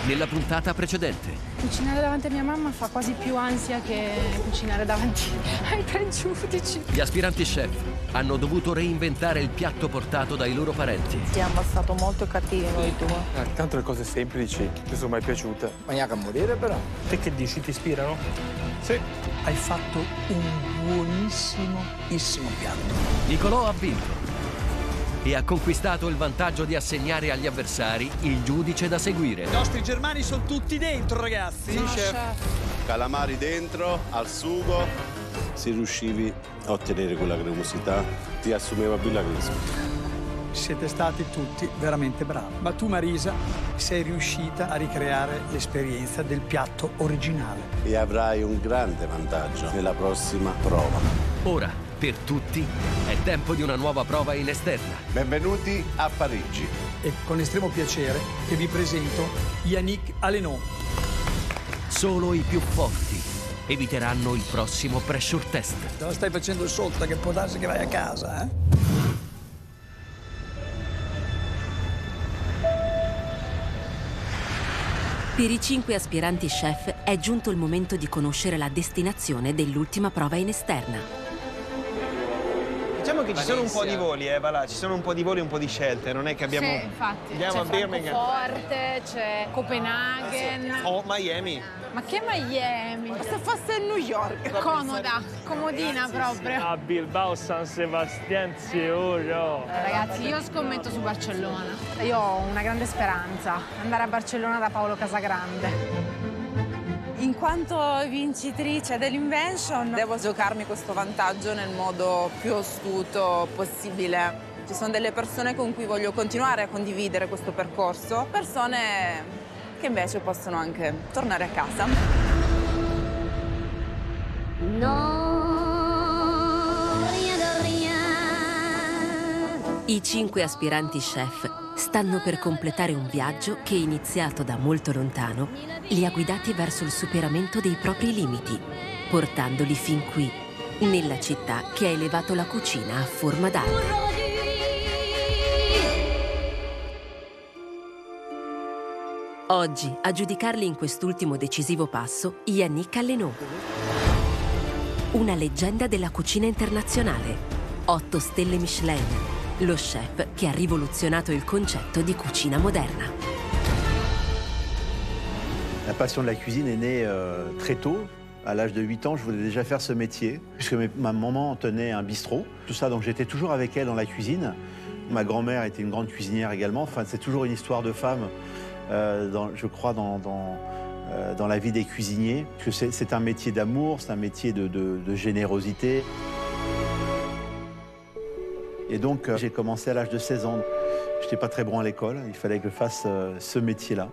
nella puntata precedente. Cucinare davanti a mia mamma fa quasi più ansia che cucinare davanti ai tre giudici. Gli aspiranti chef hanno dovuto reinventare il piatto portato dai loro parenti. Siamo stati molto cattivi noi due. Tanto le cose semplici mi sono mai piaciute. Maniaca a morire però. Te che dici, ti ispirano? Sì. Hai fatto un buonissimo piatto. Nicolò ha vinto e ha conquistato il vantaggio di assegnare agli avversari il giudice da seguire. I nostri germani sono tutti dentro, ragazzi. Sì, chef. Calamari dentro, al sugo. Se riuscivi a ottenere quella cremosità, ti assumeva più la crescita. Siete stati tutti veramente bravi. Ma tu, Marisa, sei riuscita a ricreare l'esperienza del piatto originale. E avrai un grande vantaggio nella prossima prova. Ora, per tutti, è tempo di una nuova prova in esterna. Benvenuti a Parigi. E con estremo piacere che vi presento Yannick Allenot. Solo i più forti eviteranno il prossimo pressure test. Te la stai facendo sotto, che può darsi che vai a casa, eh? Per i 5 aspiranti chef è giunto il momento di conoscere la destinazione dell'ultima prova in esterna. Diciamo che ci sono un po' di voli, Vala, ci sono un po' di voli e un po' di scelte, non è che abbiamo... Sì, infatti. Andiamo a C'è Birmingham. Francoforte, c'è Copenaghen. O Miami. Ma che Miami? Ma se fosse New York? Comoda, comodina proprio. A Bilbao, San Sebastian, sicuro. Ragazzi, io scommetto su Barcellona. Io ho una grande speranza, andare a Barcellona da Paolo Casagrande. In quanto vincitrice dell'Invention, devo giocarmi questo vantaggio nel modo più astuto possibile. Ci sono delle persone con cui voglio continuare a condividere questo percorso, persone che invece possono anche tornare a casa. I 5 aspiranti chef stanno per completare un viaggio che, iniziato da molto lontano, li ha guidati verso il superamento dei propri limiti, portandoli fin qui, nella città che ha elevato la cucina a forma d'arte. Oggi, a giudicarli in quest'ultimo decisivo passo, Yannick Allenot. Una leggenda della cucina internazionale. 8 stelle Michelin. Lo chef che ha rivoluzionato il concetto di cucina moderna. La passion de la cuisine est née très tôt. À l'âge de 8 ans, je voulais déjà faire ce métier, puisque ma maman tenait un bistrot. Tout ça, donc j'étais toujours avec elle dans la cuisine. Ma grand-mère était une grande cuisinière également. Enfin, c'est toujours une histoire de femme. Je crois, dans la vie des cuisiniers. Parce que c'est un métier d'amour, c'est un métier de générosité. Et donc, j'ai commencé à l'âge de 16 ans. Je n'étais pas très bon à l'école, il fallait que je fasse ce métier-là.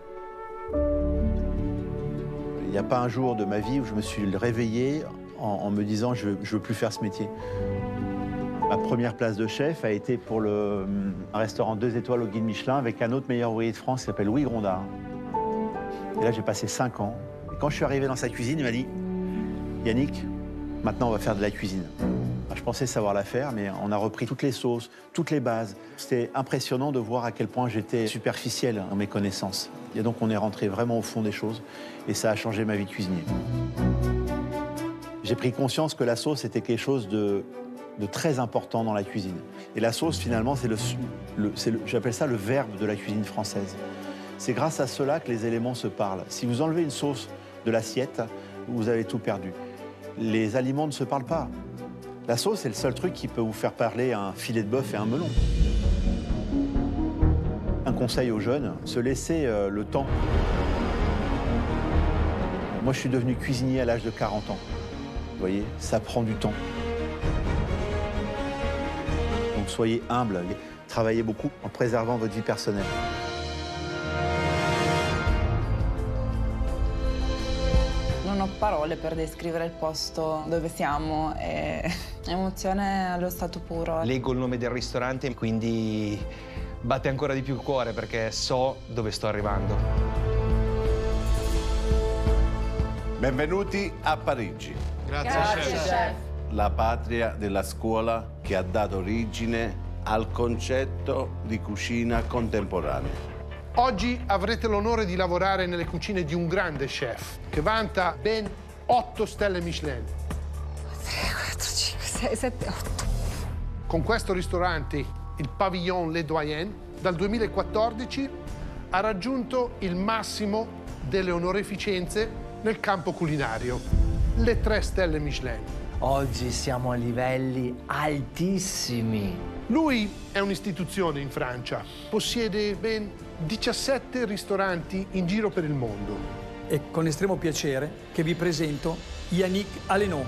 Il n'y a pas un jour de ma vie où je me suis réveillé en me disant « je ne veux plus faire ce métier ». Ma première place de chef a été pour un restaurant 2 étoiles au guide Michelin avec un autre meilleur ouvrier de France qui s'appelle Louis Grondard. Et là, j'ai passé 5 ans. Et quand je suis arrivé dans sa cuisine, il m'a dit « Yannick, maintenant on va faire de la cuisine ». Je pensais savoir la faire, mais on a repris toutes les sauces, toutes les bases. C'était impressionnant de voir à quel point j'étais superficiel dans mes connaissances. Et donc on est rentré vraiment au fond des choses et ça a changé ma vie de cuisinier. J'ai pris conscience que la sauce était quelque chose de très important dans la cuisine. Et la sauce, finalement, j'appelle ça le verbe de la cuisine française. C'est grâce à cela que les éléments se parlent. Si vous enlevez une sauce de l'assiette, vous avez tout perdu. Les aliments ne se parlent pas. La sauce, c'est le seul truc qui peut vous faire parler un filet de bœuf et un melon. Un conseil aux jeunes, se laisser le temps. Moi, je suis devenu cuisinier à l'âge de 40 ans. Vous voyez, ça prend du temps. Donc soyez humble, travaillez beaucoup en préservant votre vie personnelle. Non ho parole per descrivere il posto dove siamo, è emozione allo stato puro. Leggo il nome del ristorante, quindi batte ancora di più il cuore perché so dove sto arrivando. Benvenuti a Parigi. Grazie, chef. La patria della scuola che ha dato origine al concetto di cucina contemporanea. Oggi avrete l'onore di lavorare nelle cucine di un grande chef che vanta ben 8 stelle Michelin. 3, 4, 5, 6, 7, 8. Con questo ristorante, il Pavillon Les Doyens, dal 2014 ha raggiunto il massimo delle onorificenze nel campo culinario, le 3 stelle Michelin. Oggi siamo a livelli altissimi. Lui è un'istituzione in Francia, possiede ben 17 ristoranti in giro per il mondo. È con estremo piacere che vi presento Yannick Allenot.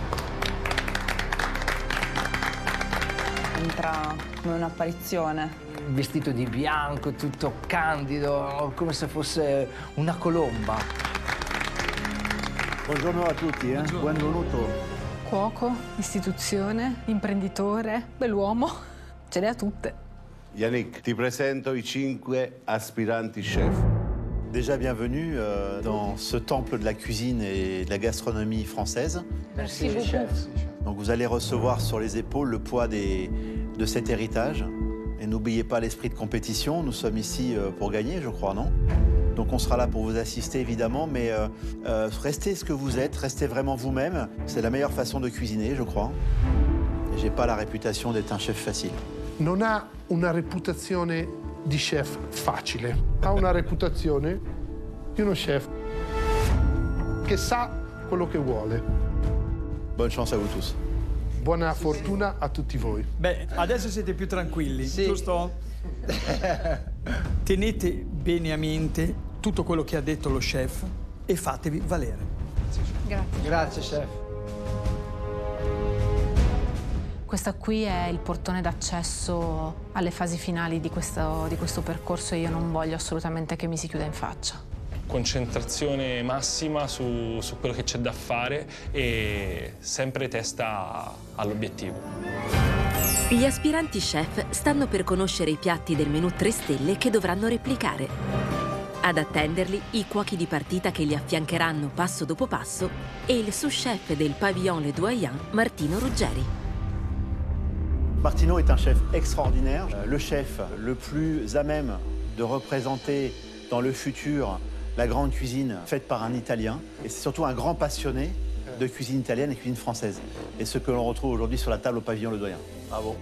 Entra come un'apparizione. Vestito di bianco, tutto candido, come se fosse una colomba. Buongiorno a tutti, benvenuto. Cuoco, istituzione, imprenditore, bell'uomo, ce le ha tutte. Yannick, ti presento i 5 aspiranti chef. Déjà bienvenue dans ce temple de la cuisine et de la gastronomie française. Merci beaucoup. Donc vous allez recevoir sur les épaules le poids de cet héritage. Et n'oubliez pas l'esprit de compétition, nous sommes ici pour gagner, je crois, non? Donc on sera là pour vous assister, évidemment, mais restez ce que vous êtes, restez vraiment vous-même. C'est la meilleure façon de cuisiner, je crois. Et j'ai pas la réputation d'être un chef facile. Non ha una reputazione di chef facile, ha una reputazione di uno chef che sa quello che vuole. Bonne chance à vous tous. Buona fortuna a tutti voi. Beh, adesso siete più tranquilli, giusto? Tenete bene a mente tutto quello che ha detto lo chef e fatevi valere. Grazie. Grazie, chef. Questo qui è il portone d'accesso alle fasi finali di questo percorso e io non voglio assolutamente che mi si chiuda in faccia. Concentrazione massima su quello che c'è da fare e sempre testa all'obiettivo. Gli aspiranti chef stanno per conoscere i piatti del menù 3 stelle che dovranno replicare. Ad attenderli i cuochi di partita che li affiancheranno passo dopo passo e il sous-chef del Pavillon Les Doyens, Martino Ruggeri. Martino est un chef extraordinaire, le chef le plus à même de représenter dans le futur la grande cuisine faite par un Italien. Et c'est surtout un grand passionné de cuisine italienne et cuisine française. Et ce que l'on retrouve aujourd'hui sur la table au Pavillon Les Doyens. Bravo.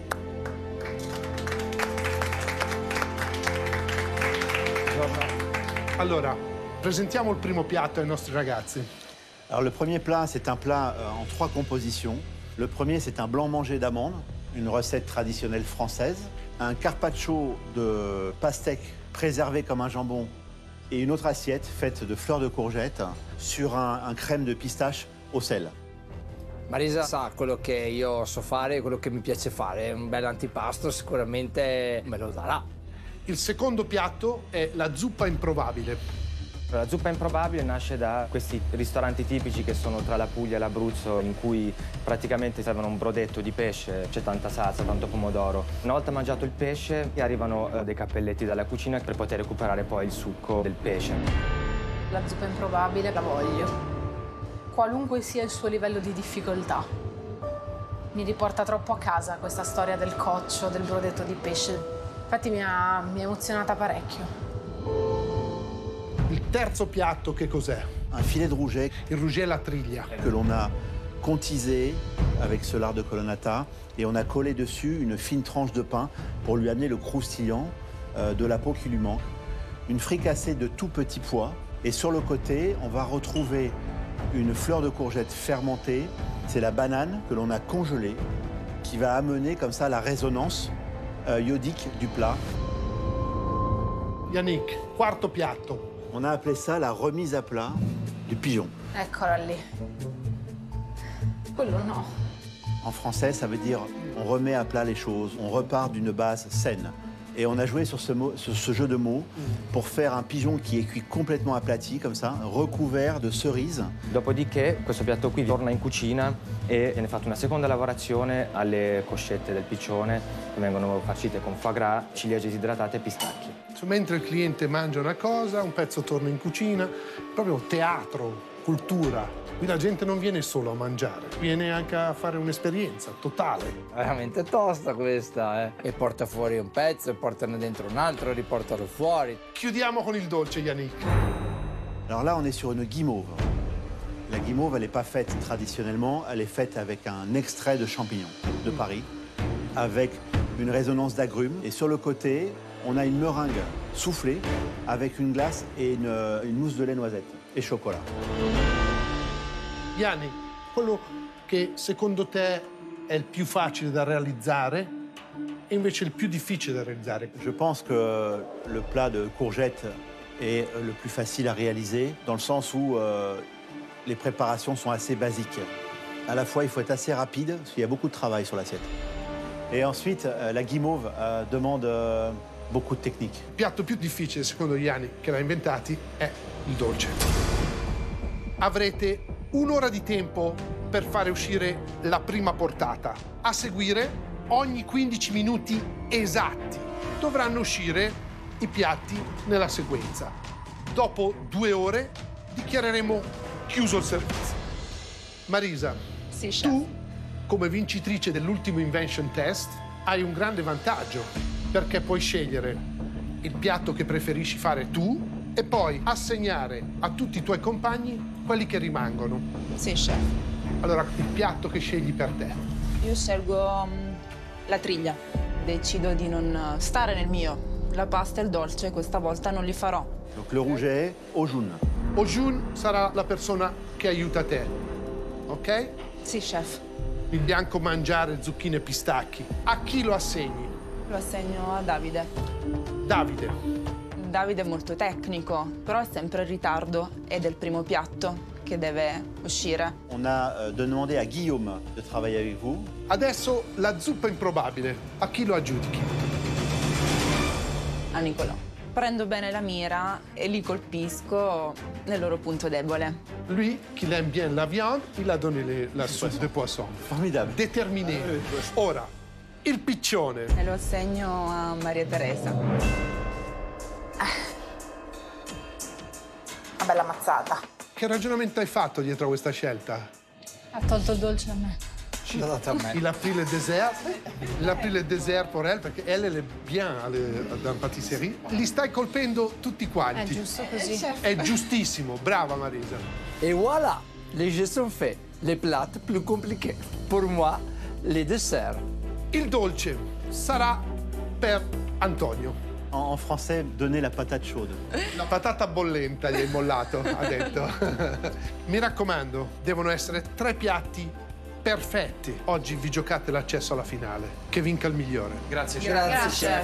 Allora, presentiamo il primo piatto ai nostri ragazzi. Alors le premier plat, c'est un plat en 3 compositions. Le premier, c'est un blanc mangé d'amande, une recette traditionnelle française. Un carpaccio de pastèque préservé comme un jambon et une autre assiette faite de fleurs de courgette sur un crème de pistache au sel. Marisa sa quello che io so fare, quello che mi piace fare. Un bel antipasto sicuramente me lo darà. Il secondo piatto è la zuppa improbabile. La zuppa improbabile nasce da questi ristoranti tipici che sono tra la Puglia e l'Abruzzo, in cui praticamente servono un brodetto di pesce, c'è tanta salsa, tanto pomodoro. Una volta mangiato il pesce arrivano dei cappelletti dalla cucina per poter recuperare poi il succo del pesce. La zuppa improbabile la voglio, qualunque sia il suo livello di difficoltà. Mi riporta troppo a casa questa storia del coccio, del brodetto di pesce. Infatti mi ha emozionata parecchio. Il terzo piatto che cos'è? Un filet de rouget. Il rouget la triglia. Que l'on a contisé avec ce lard de colonnata et on a collé dessus une fine tranche de pain pour lui amener le croustillant de la peau qui lui manque. Une fricassée de tout petits pois et sur le côté, on va retrouver une fleur de courgette fermentée. C'est la banane que l'on a congelée qui va amener comme ça la résonance iodique du plat. Yannick, quarto piatto. On a appelé ça la remise à plat du pigeon. Eccola lì. Quello no. En français, ça veut dire on remet à plat les choses, on repart d'une base saine. Et on a joué sur ce jeu de mots pour faire un pigeon qui est cuit complètement aplati, comme ça, recouvert de cerises. Dopodiché questo piatto qui torna in cucina e viene fatta una seconda lavorazione alle coscette del piccione che vengono farcite con foie gras, ciliegie disidratate e pistacchi. Mentre il cliente mangia una cosa, un pezzo torna in cucina, proprio teatro, cultura. Qui la gente non viene solo a mangiare, viene anche a fare un'esperienza totale. Veramente tosta questa, eh? E porta fuori un pezzo, e portano dentro un altro, riportano fuori. Chiudiamo con il dolce, Yannick. Alors là, on est sur une guimauve. La guimauve, elle n'est pas faite traditionnellement, elle est faite avec un extrait de champignons de Paris, avec une résonance d'agrumes. Et sur le côté, on a une meringue soufflée avec une glace et une mousse de lait noisette et chocolat. Yannick, quello che secondo te è il più facile da realizzare e invece il più difficile da realizzare? Je pense que le plat de courgettes est le plus facile à réaliser, dans le sens où les préparations sont assez basiques. À la fois, il faut être assez rapide, parce qu'il y a beaucoup de travail sur l'assiette. Et ensuite, la guimauve demande beaucoup de technique. Il piatto più difficile, secondo Yannick, che l'ha inventati, è il dolce. Avrete un'ora di tempo per fare uscire la prima portata. A seguire, ogni 15 minuti esatti, dovranno uscire i piatti nella sequenza. Dopo 2 ore dichiareremo chiuso il servizio. Marisa, sì, tu, come vincitrice dell'ultimo Invention Test, hai un grande vantaggio, perché puoi scegliere il piatto che preferisci fare tu e poi assegnare a tutti i tuoi compagni quelli che rimangono. Sì, chef. Allora, il piatto che scegli per te? Io scelgo la triglia. Decido di non stare nel mio. La pasta e il dolce questa volta non li farò. Donc le rouget, Ojun. Ojun sarà la persona che aiuta te, ok? Sì, chef. Il bianco mangiare zucchine e pistacchi. A chi lo assegni? Lo assegno a Davide. Davide. Davide è molto tecnico, però è sempre in ritardo ed è il primo piatto che deve uscire. On a demandé à Guillaume de travailler avec vous. Adesso la zuppa improbabile. A chi lo aggiudichi? A Nicolò. Prendo bene la mira e li colpisco nel loro punto debole. Lui, qui aime bien la viande, il a donné la soupe de poisson. Formidable. Déterminé. Ora, il piccione. E lo assegno a Maria Teresa. Una bella mazzata. Che ragionamento hai fatto dietro a questa scelta? Ha tolto il dolce a me. L'ha dato a me. Il a pris le dessert. Il a pris le dessert pour elle, perché elle est bien dans la pâtisserie. Li stai colpendo tutti quanti. È giusto così. È giustissimo. Brava, Marisa. Et voilà, les jeux sont faits. Les plats plus compliqués. Pour moi, les desserts. Il dolce sarà per Antonio. En français, donner la patate chaude. La patata bollenta gli hai mollato, ha detto. Mi raccomando, devono essere 3 piatti perfetti. Oggi vi giocate l'accesso alla finale. Che vinca il migliore. Grazie, chef. Grazie, chef.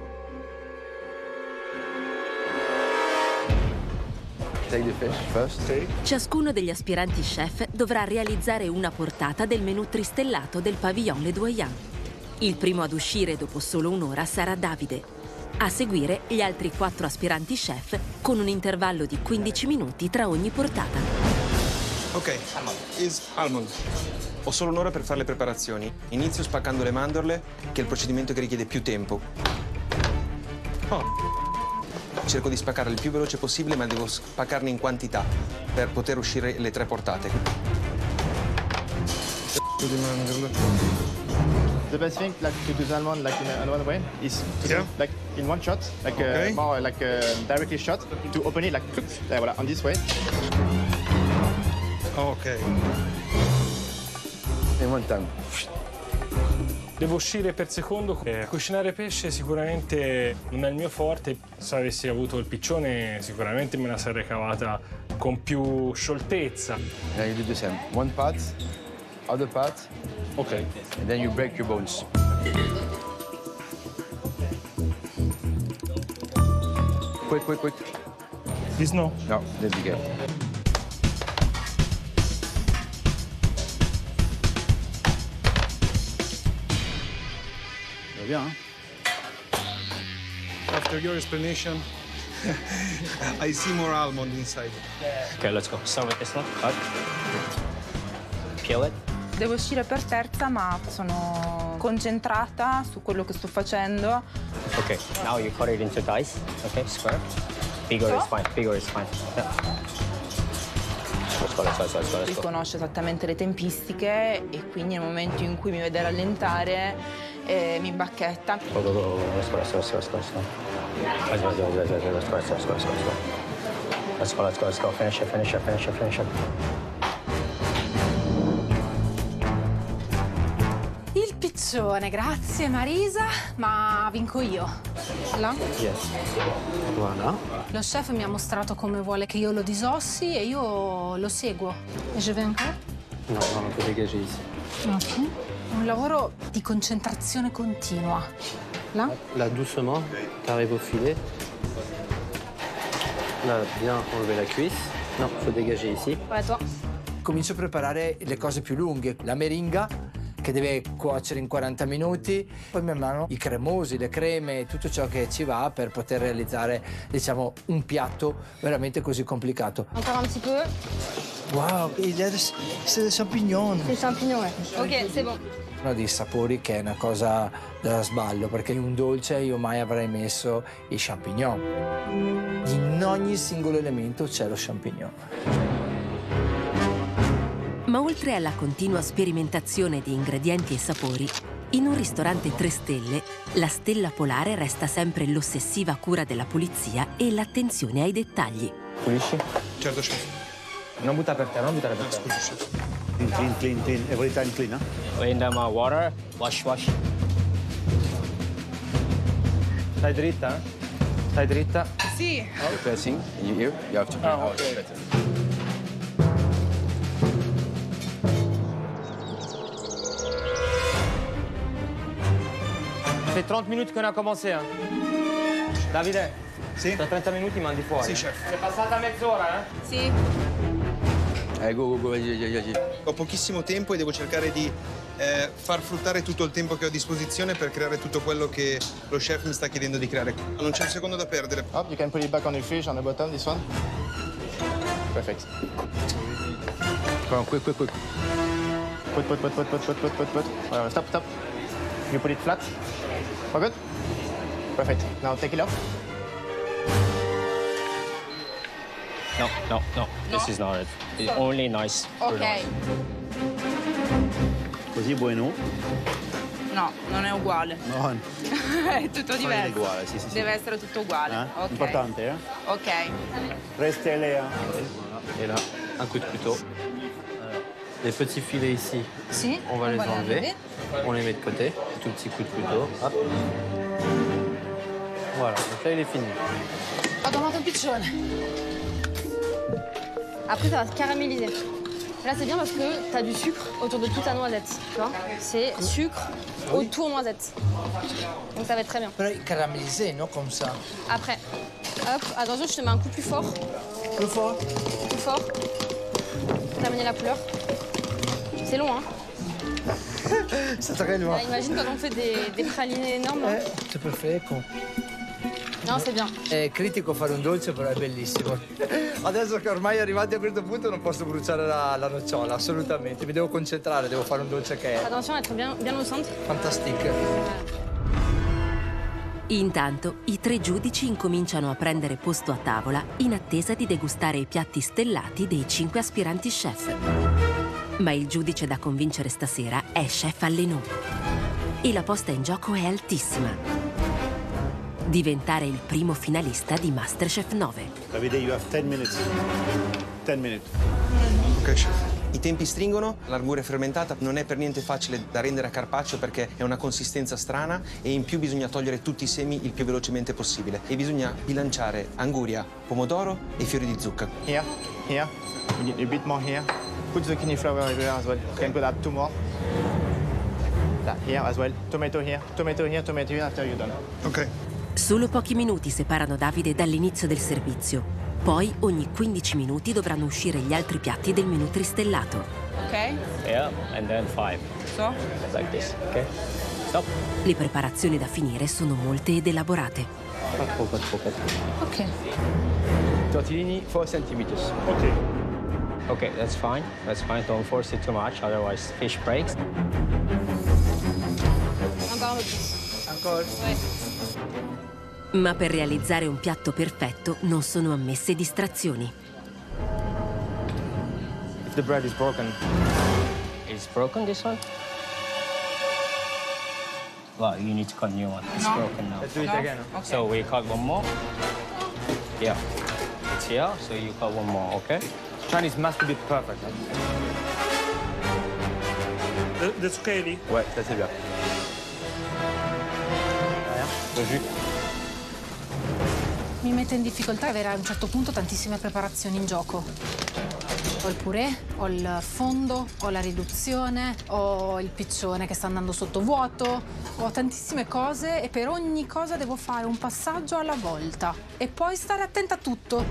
Take the fish first. Sì. Ciascuno degli aspiranti chef dovrà realizzare una portata del menù tristellato del Pavillon Les Doyens. Il primo ad uscire dopo solo un'ora sarà Davide. A seguire gli altri 4 aspiranti chef con un intervallo di 15 minuti tra ogni portata. Ok, is almond. Ho solo un'ora per fare le preparazioni. Inizio spaccando le mandorle, che è il procedimento che richiede più tempo. Cerco di spaccarle il più veloce possibile, ma devo spaccarne in quantità per poter uscire le 3 portate. Di mandorle. The best thing, like to do the almond like in another way, is to do, like in one shot, like more like directly shot, to open it like voilà, on this way. Ok. In one time. Devo uscire per secondo. Cucinare pesce sicuramente non è il mio forte. Se avessi avuto il piccione sicuramente me la sarei cavata con più scioltezza. Now you do the same. One part, other part. Ok. And then you break your bones. Quick, quick, quick. This no? No, let me go. Va bien, hein? After your explanation, I see more almond inside. Okay, let's go. Start with this one. Cut. Peel it. Devo uscire per terza, ma sono concentrata su quello che sto facendo. Okay, now you cut it into dice. Okay, square. Bigger is fine. Bigger is fine. Yeah. Lui conosce esattamente le tempistiche e quindi nel momento in cui mi vede rallentare mi bacchetta. Go, go, go, go. Let's go. Let's go. Finish it. Il piccione, grazie Marisa, ma vinco io. Là? Yes. Voilà. Lo chef mi ha mostrato come vuole che io lo disossi e io lo seguo. E je vais encore? No, non puoi dégager ici. Ok. Un lavoro di concentrazione continua. Là? Là, doucement, t'arrives au filet. Là, bien enlever la cuisse. No, faut dégager ici. Ouais, toi. Comincio a preparare le cose più lunghe. La meringa, che deve cuocere in 40 minuti, poi man mano i cremosi, le creme, tutto ciò che ci va per poter realizzare, diciamo, un piatto veramente così complicato. Encore un petit peu. Wow, c'est des champignons. C'est champignons, ouais. Ok, c'est bon. Uno dei sapori che è una cosa da sballo, perché in un dolce io mai avrei messo i champignon. In ogni singolo elemento c'è lo champignon. Ma oltre alla continua sperimentazione di ingredienti e sapori, in un ristorante 3 stelle, la stella polare resta sempre l'ossessiva cura della pulizia e l'attenzione ai dettagli. Pulisci? Certo, chef. Non buttare per terra, non buttare per terra. Scusa, chef. Clean. Every time clean, huh? In them water, wash. Stai dritta? Stai dritta? Sì. Pressing in your ear, you have to bring out the better. Ça fait 30 minutes qu'on a commencé, hein. Davide, sì? Tra 30 minuti mandi fuori. Sì, chef. È passata mezz'ora, eh? Sì. Go, Ho pochissimo tempo e devo cercare di far fruttare tutto il tempo che ho a disposizione per creare tutto quello che lo chef mi sta chiedendo di creare. Non c'è un secondo da perdere. Up, you can put it back on the fish on the bottom, this one. Perfect. Come on, quick. Put. Stop. You put it flat. Oh, good. Perfect. Now take it off. No. This is not it. It's only nice. Ok. Così bueno. No, non è uguale. No. È tutto diverso. Non è uguale, sì. Deve essere tutto uguale. Ok. Importante, eh? Ok. 3 stelle, hein? Et là, un coup de couteau. Les petits filets ici, Sì, on va les enlever. enlever. On les met de côté. Tout petit coup de couteau. Hop. Voilà, donc là il est fini. Ho trovato un piccione. Après, ça va se caraméliser. Là, c'est bien parce que tu as du sucre autour de toute ta noisette. Tu vois? C'est sucre autour noisette. Donc ça va être très bien. Però caramellisé, non comme ça. Après, hop, attention, je te mets un coup plus fort. Plus fort? Plus fort. Pour t'amener la couleur. C'est long, hein? C'est très loin. Imagine quand on fait des pralinés énormes. Hein. C'est perfetto. No, c'est bien. È critico fare un dolce, però è bellissimo. Adesso che ormai arrivati a questo punto non posso bruciare la nocciola, assolutamente. Mi devo concentrare, devo fare un dolce che è Attention à être bien au centre. fantastico. Intanto, i 3 giudici incominciano a prendere posto a tavola in attesa di degustare i piatti stellati dei 5 aspiranti chef. Ma il giudice da convincere stasera è chef Allenot. E la posta in gioco è altissima. Diventare il primo finalista di MasterChef 9. Davide, you have 10 minutes. 10 minutes. Ok, chef. I tempi stringono, l'argura è fermentata, non è per niente facile da rendere a carpaccio perché è una consistenza strana e in più bisogna togliere tutti i semi il più velocemente possibile. E bisogna bilanciare anguria, pomodoro e fiori di zucca. Here. You need a bit more here. Put zucchini flower everywhere as well. You can put that 2 more. That here as well. Tomato here after you're done. Ok. Solo pochi minuti separano Davide dall'inizio del servizio. Poi, ogni 15 minuti dovranno uscire gli altri piatti del menù tristellato. Ok? Yeah, and then 5. So? Like this, okay? Stop. Le preparazioni da finire sono molte ed elaborate. Pas trop. Ok. Tortellini 4 centimeters. Okay, that's fine. Don't force it too much, otherwise fish breaks. Encore un peu plus. Ancora? Ouais. Ma per realizzare un piatto perfetto non sono ammesse distrazioni. If the bread is broken. It's broken, this one? Well, you need to cut a new one. It's broken now. Let's do it again. Okay. So we cut one more. Yeah. It's here, so you cut one more, okay? Chinese must be perfect. That's okay, Lee? Ouais, ça c'est bien. Mi mette in difficoltà avere a un certo punto tantissime preparazioni in gioco. Ho il purè, ho il fondo, ho la riduzione, ho il piccione che sta andando sotto vuoto, ho tantissime cose e per ogni cosa devo fare un passaggio alla volta e poi stare attenta a tutto.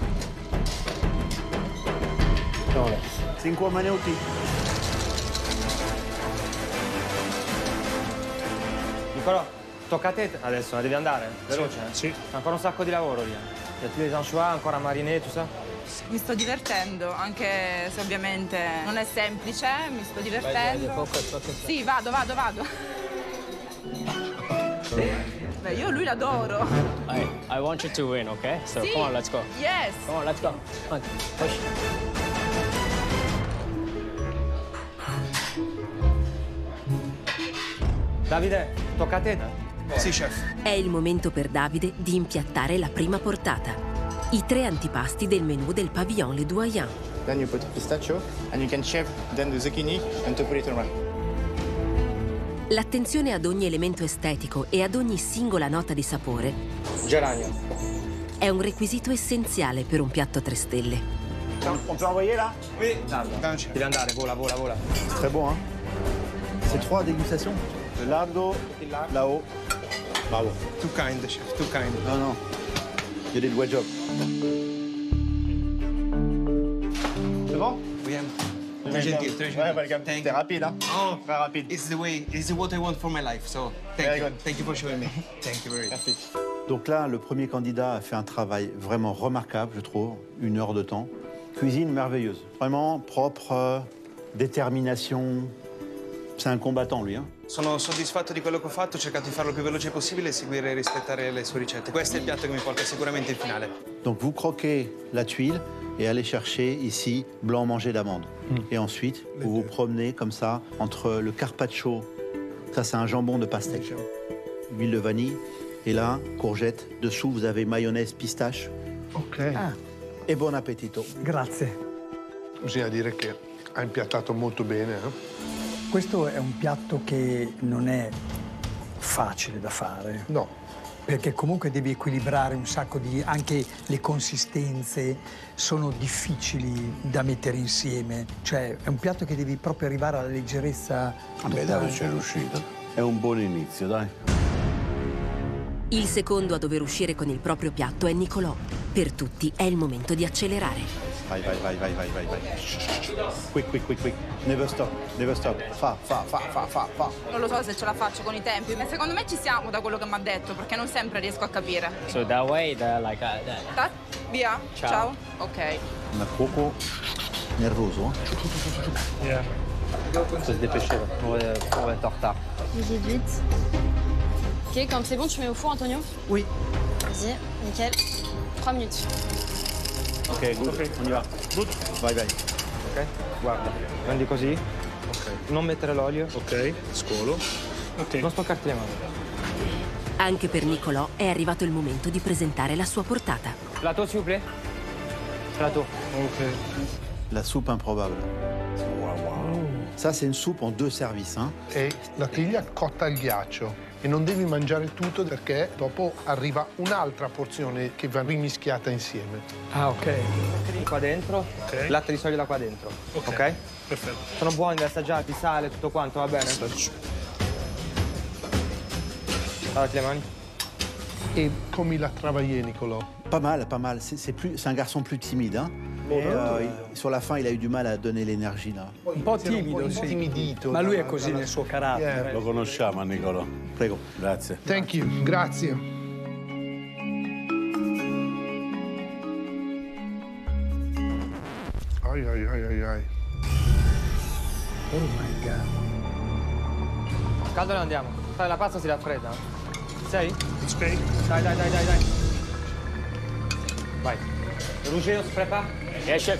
5 minuti. Nicolò, tocca a te adesso, devi andare, veloce. Sì. C'è ancora un sacco di lavoro lì. Il y a tous les anchois, ancora marinés, tout ça. Mi sto divertendo, anche se ovviamente non è semplice, mi sto divertendo. Sì, vado. Beh, io lui l'adoro. I want you to win, okay? So Sì. come on, let's go. Yes. Come on, let's go. Come on, push. Davide, tocca a te. Sì, chef. È il momento per Davide di impiattare la prima portata. I 3 antipasti del menù del Pavillon Le Doyen. Then you put pistachio and you can chef then the zucchini and to put it around. L'attenzione ad ogni elemento estetico e ad ogni singola nota di sapore Geranio. è un requisito essenziale per un piatto a 3 stelle. On peut envoyer là? Oui. Devi andare, vola. Très bon, hein? C'est 3 dégustations. Le lardo, là-haut. Bravo. Too kind, chef, too kind. Non. You did a good job. C'est bon? Oui, très gentil, très gentil. Ouais, welcome. C'était rapide, hein? Oh, très rapide. It's the way, it's what I want for my life, so Very good. Thank you for showing me. Thank you very much. Merci. Donc là, le premier candidat a fait un travail vraiment remarquable, je trouve. 1 heure de temps. Cuisine merveilleuse. Vraiment propre, détermination. C'est un combattant, lui, hein? Sono soddisfatto di quello che ho fatto, ho cercato di farlo il più veloce possibile e seguire e rispettare le sue ricette. Questo è il piatto che mi porta sicuramente in finale. Donc vous croquez la tuile et allez chercher ici blanc mangé d'amande. Et ensuite, vous vous promenez comme ça entre le carpaccio, ça c'est un jambon de pastèque, huile de vanille, et là, courgette. Dessous, vous avez mayonnaise pistache. Ok. E buon appetito. Grazie. Bisogna dire che ha impiattato molto bene. Questo è un piatto che non è facile da fare. No. Perché comunque devi equilibrare un sacco di... anche le consistenze sono difficili da mettere insieme. Cioè, è un piatto che devi proprio arrivare alla leggerezza. Vabbè, dai, c'è riuscito. È un buon inizio, dai. Il secondo a dover uscire con il proprio piatto è Nicolò. Per tutti è il momento di accelerare. Vai. Quick. Never stop. Fa. Non lo so se ce la faccio con i tempi, ma secondo me ci siamo da quello che mi ha detto, perché non sempre riesco a capire. So that way, like that. Via? Ciao. Ok. Ma poco nervoso, Yeah. Faut se dépêcher, on va être en retard. Vite. Ok, quand c'est bon, tu mets au four, Antonio? Oui. Vas-y, nickel. 3 minutes. Ok, good. On y va. Good. Vai. Ok? Guarda, prendi così. Ok. Non mettere l'olio. Ok, scolo. Ok. Non sporcarti le mani. Anche per Nicolò è arrivato il momento di presentare la sua portata. Plateau, s'il vous plaît. Plateau. Ok. La soupe improbable. Ça, c'est une soupe en 2 services, hein? È la triglia cotta al ghiaccio e non devi mangiare tutto perché dopo arriva un'altra porzione che va rimischiata insieme. Ah, ok. Qua dentro. Ok. Latte di soia da qua dentro. Ok? Perfetto. Sono buoni, li assaggiati, sale, tutto quanto, va bene? Lavati le mani. E come la travaillé, Nicolò? Pas mal. C'est un garçon plus timide, hein? Mais sur la fin, il a eu du mal à donner l'énergie, là. Un po' timido, sì. Intimidito. Ma lui è così nel suo carattere. Lo conosciamo, Nicolò. Prego. Grazie. Thank you, grazie. Ai. Oh my God. Caldo e andiamo. Fai la pasta si raffredda. Sei? Spray. Dai, dai, dai, dai, dai. Vai. Ruggero, si prepara? Chef.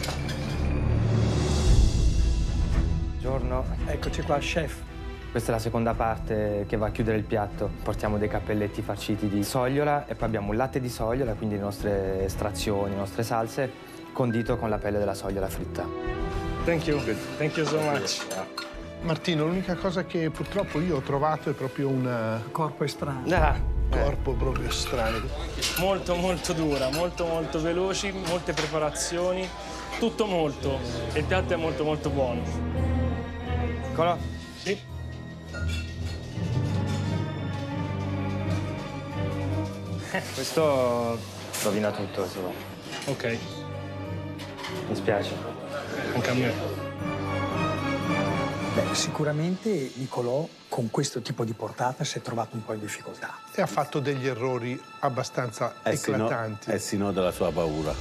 Buongiorno. Eccoci qua, chef. Questa è la seconda parte che va a chiudere il piatto. Portiamo dei cappelletti farciti di sogliola e poi abbiamo un latte di sogliola, quindi le nostre estrazioni, le nostre salse, condito con la pelle della sogliola fritta. Thank you so much. Martino, l'unica cosa che purtroppo io ho trovato è proprio un corpo strano. Corpo proprio strano. Molto dura, molto veloci, molte preparazioni, tutto molto. E il piatto è molto buono. Eccolo. Sì. Questo rovina tutto, se va. Ok. Mi spiace. Anche a me. Beh, sicuramente Nicolò con questo tipo di portata si è trovato un po' in difficoltà. E ha fatto degli errori abbastanza eclatanti. Si nota la sua paura.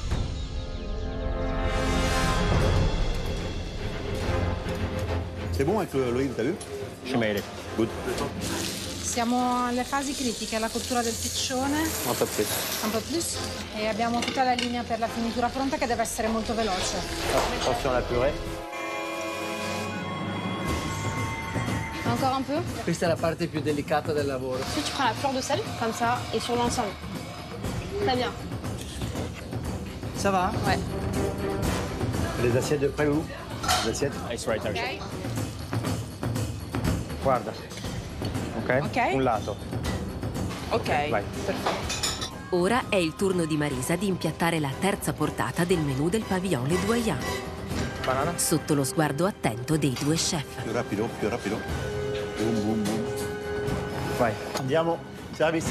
C'est bon avec l'olive, t'as vu? She made it. Good. Siamo alle fasi critiche, la cottura del piccione. Un po' più. Un po' più. E abbiamo tutta la linea per la finitura pronta che deve essere molto veloce. Attention alla purée. Encore un peu. Questa è la parte più delicata del lavoro. Ensuite, tu prends la fleur de sel, comme ça, et sur l'ensemble. Très bien. Ça va? Ouais. Les assiettes de près où? Les assiettes? It's right there. Okay. Guarda. Ok? Ok. Un lato. Ok, Vai. perfetto. Ora è il turno di Marisa di impiattare la terza portata del menù del Pavillon Les Doyens. Banana? Sotto lo sguardo attento dei due chef. Più rapido, più rapido. Boom, boom, boom. Vai. Andiamo. Service.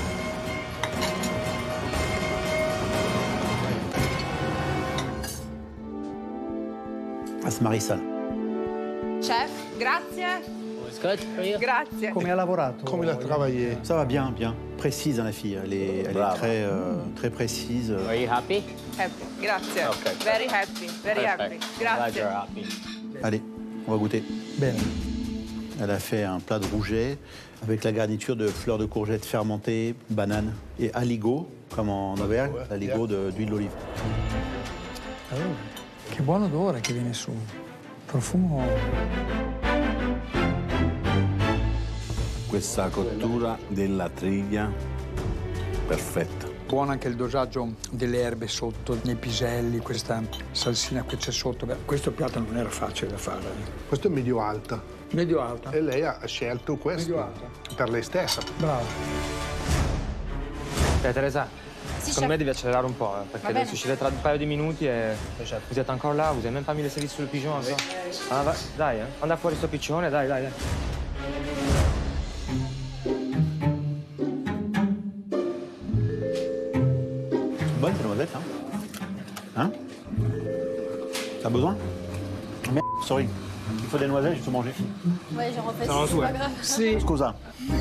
As Marisa. Chef, grazie. It's good for you? Grazie. Come ha lavorato? Come la travaillé? Ça va bien, bien. Précise, hein, la fille. Elle est très, très précise. Are you happy? Happy, grazie. Okay. Very happy, very happy. Glad you're Grazie. happy. Allez, on va goûter. Bene. Elle a fait un plat de rouget avec la garniture de fleurs de courgettes fermentées, bananes et aligot, comme en Auvergne, l'aligot d'huile d'olive. Oh, che buon odore che viene su. Profumo. Questa cottura della triglia perfetta. Buono anche il dosaggio delle erbe sotto, nei piselli, questa salsina che c'è sotto. Beh, questo piatto non era facile da fare. Questo è medio alta. Medio alta. E lei ha scelto questo Medio alta. per lei stessa. Bravo. Teresa, Sì, secondo me chef. devi accelerare un po', perché Va deve bene. uscire tra un paio di minuti e... Vous êtes encore là? Vous avez même pas mis le service sur le pigeon encore? Ah, vai, dai, anda fuori sto piccione, dai, dai, dai. Bonne ces noisettes, hein? Hein? T'as besoin? Merde, sorry. Il faut des noisettes, je peux manger. Ouais, j'en refais. Ça en c'est joue, pas ouais. grave. Sì. Scusa.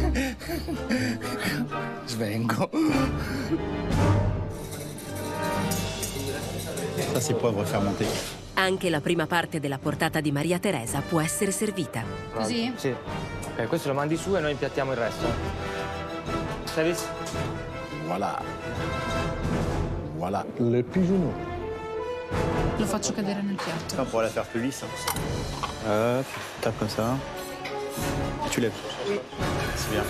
Svengo. Ça, c'est poivre fermenté. Anche la prima parte della portata di Maria Teresa può essere servita. Così? Sì. Ok, questo lo mandi su e noi impiattiamo il resto. Service? Voilà. Voilà. Le pigeon. Lo faccio cadere nel piatto. On pourra la faire plus lisse. Hop, tape comme ça. Et tu lèves. C'est bien.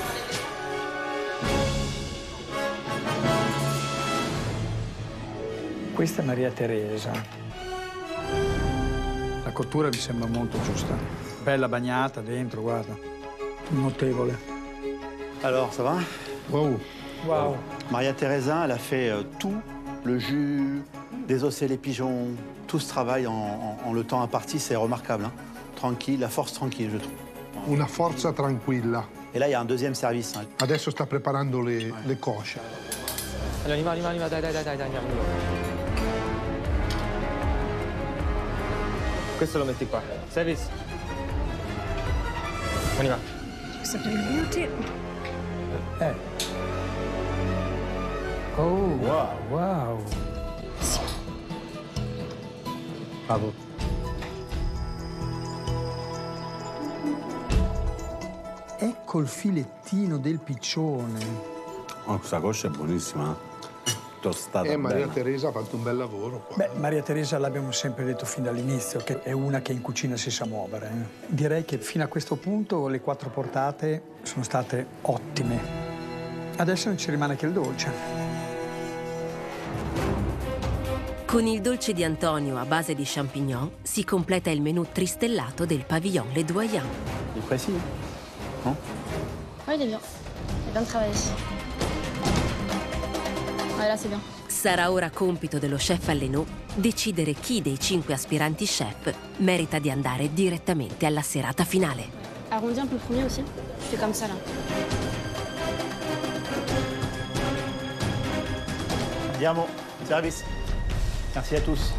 Questa è Maria Teresa. La cottura mi sembra molto giusta. Bella bagnata dentro, guarda. Notevole. Alors, ça va? Wow. Wow. Maria Teresa, elle a fait tout, le jus, désosser les pigeons, tout ce travail en le temps imparti, c'est remarquable. Hein. Tranquille, la force tranquille, je trouve. Una forza tranquilla. Et là, il y a un deuxième service. Hein. Adesso sta preparando le cosce. Allora, andiamo, dai, andiamo. Questo lo metti qua. Service. On y va. Questa per il beauty. Oh, wow. Wow. Bravo. Ecco il filettino del piccione. Oh, questa coscia è buonissima, tostata Maria bene. Teresa ha fatto un bel lavoro qua. Beh, Maria Teresa l'abbiamo sempre detto fin dall'inizio, che è una che in cucina si sa muovere. Direi che fino a questo punto le 4 portate sono state ottime. Adesso non ci rimane che il dolce. Con il dolce di Antonio a base di champignon si completa il menù tristellato del pavillon Les Doyens. C'est précis, non? Oui, il est bien. Il est bien travaillé. Ouais, là, c'est bien. Sarà ora compito dello chef Allenot decidere chi dei 5 aspiranti chef merita di andare direttamente alla serata finale. Arrondis un peu le premier aussi. Je fais comme ça, là. Andiamo, service. Merci à tous.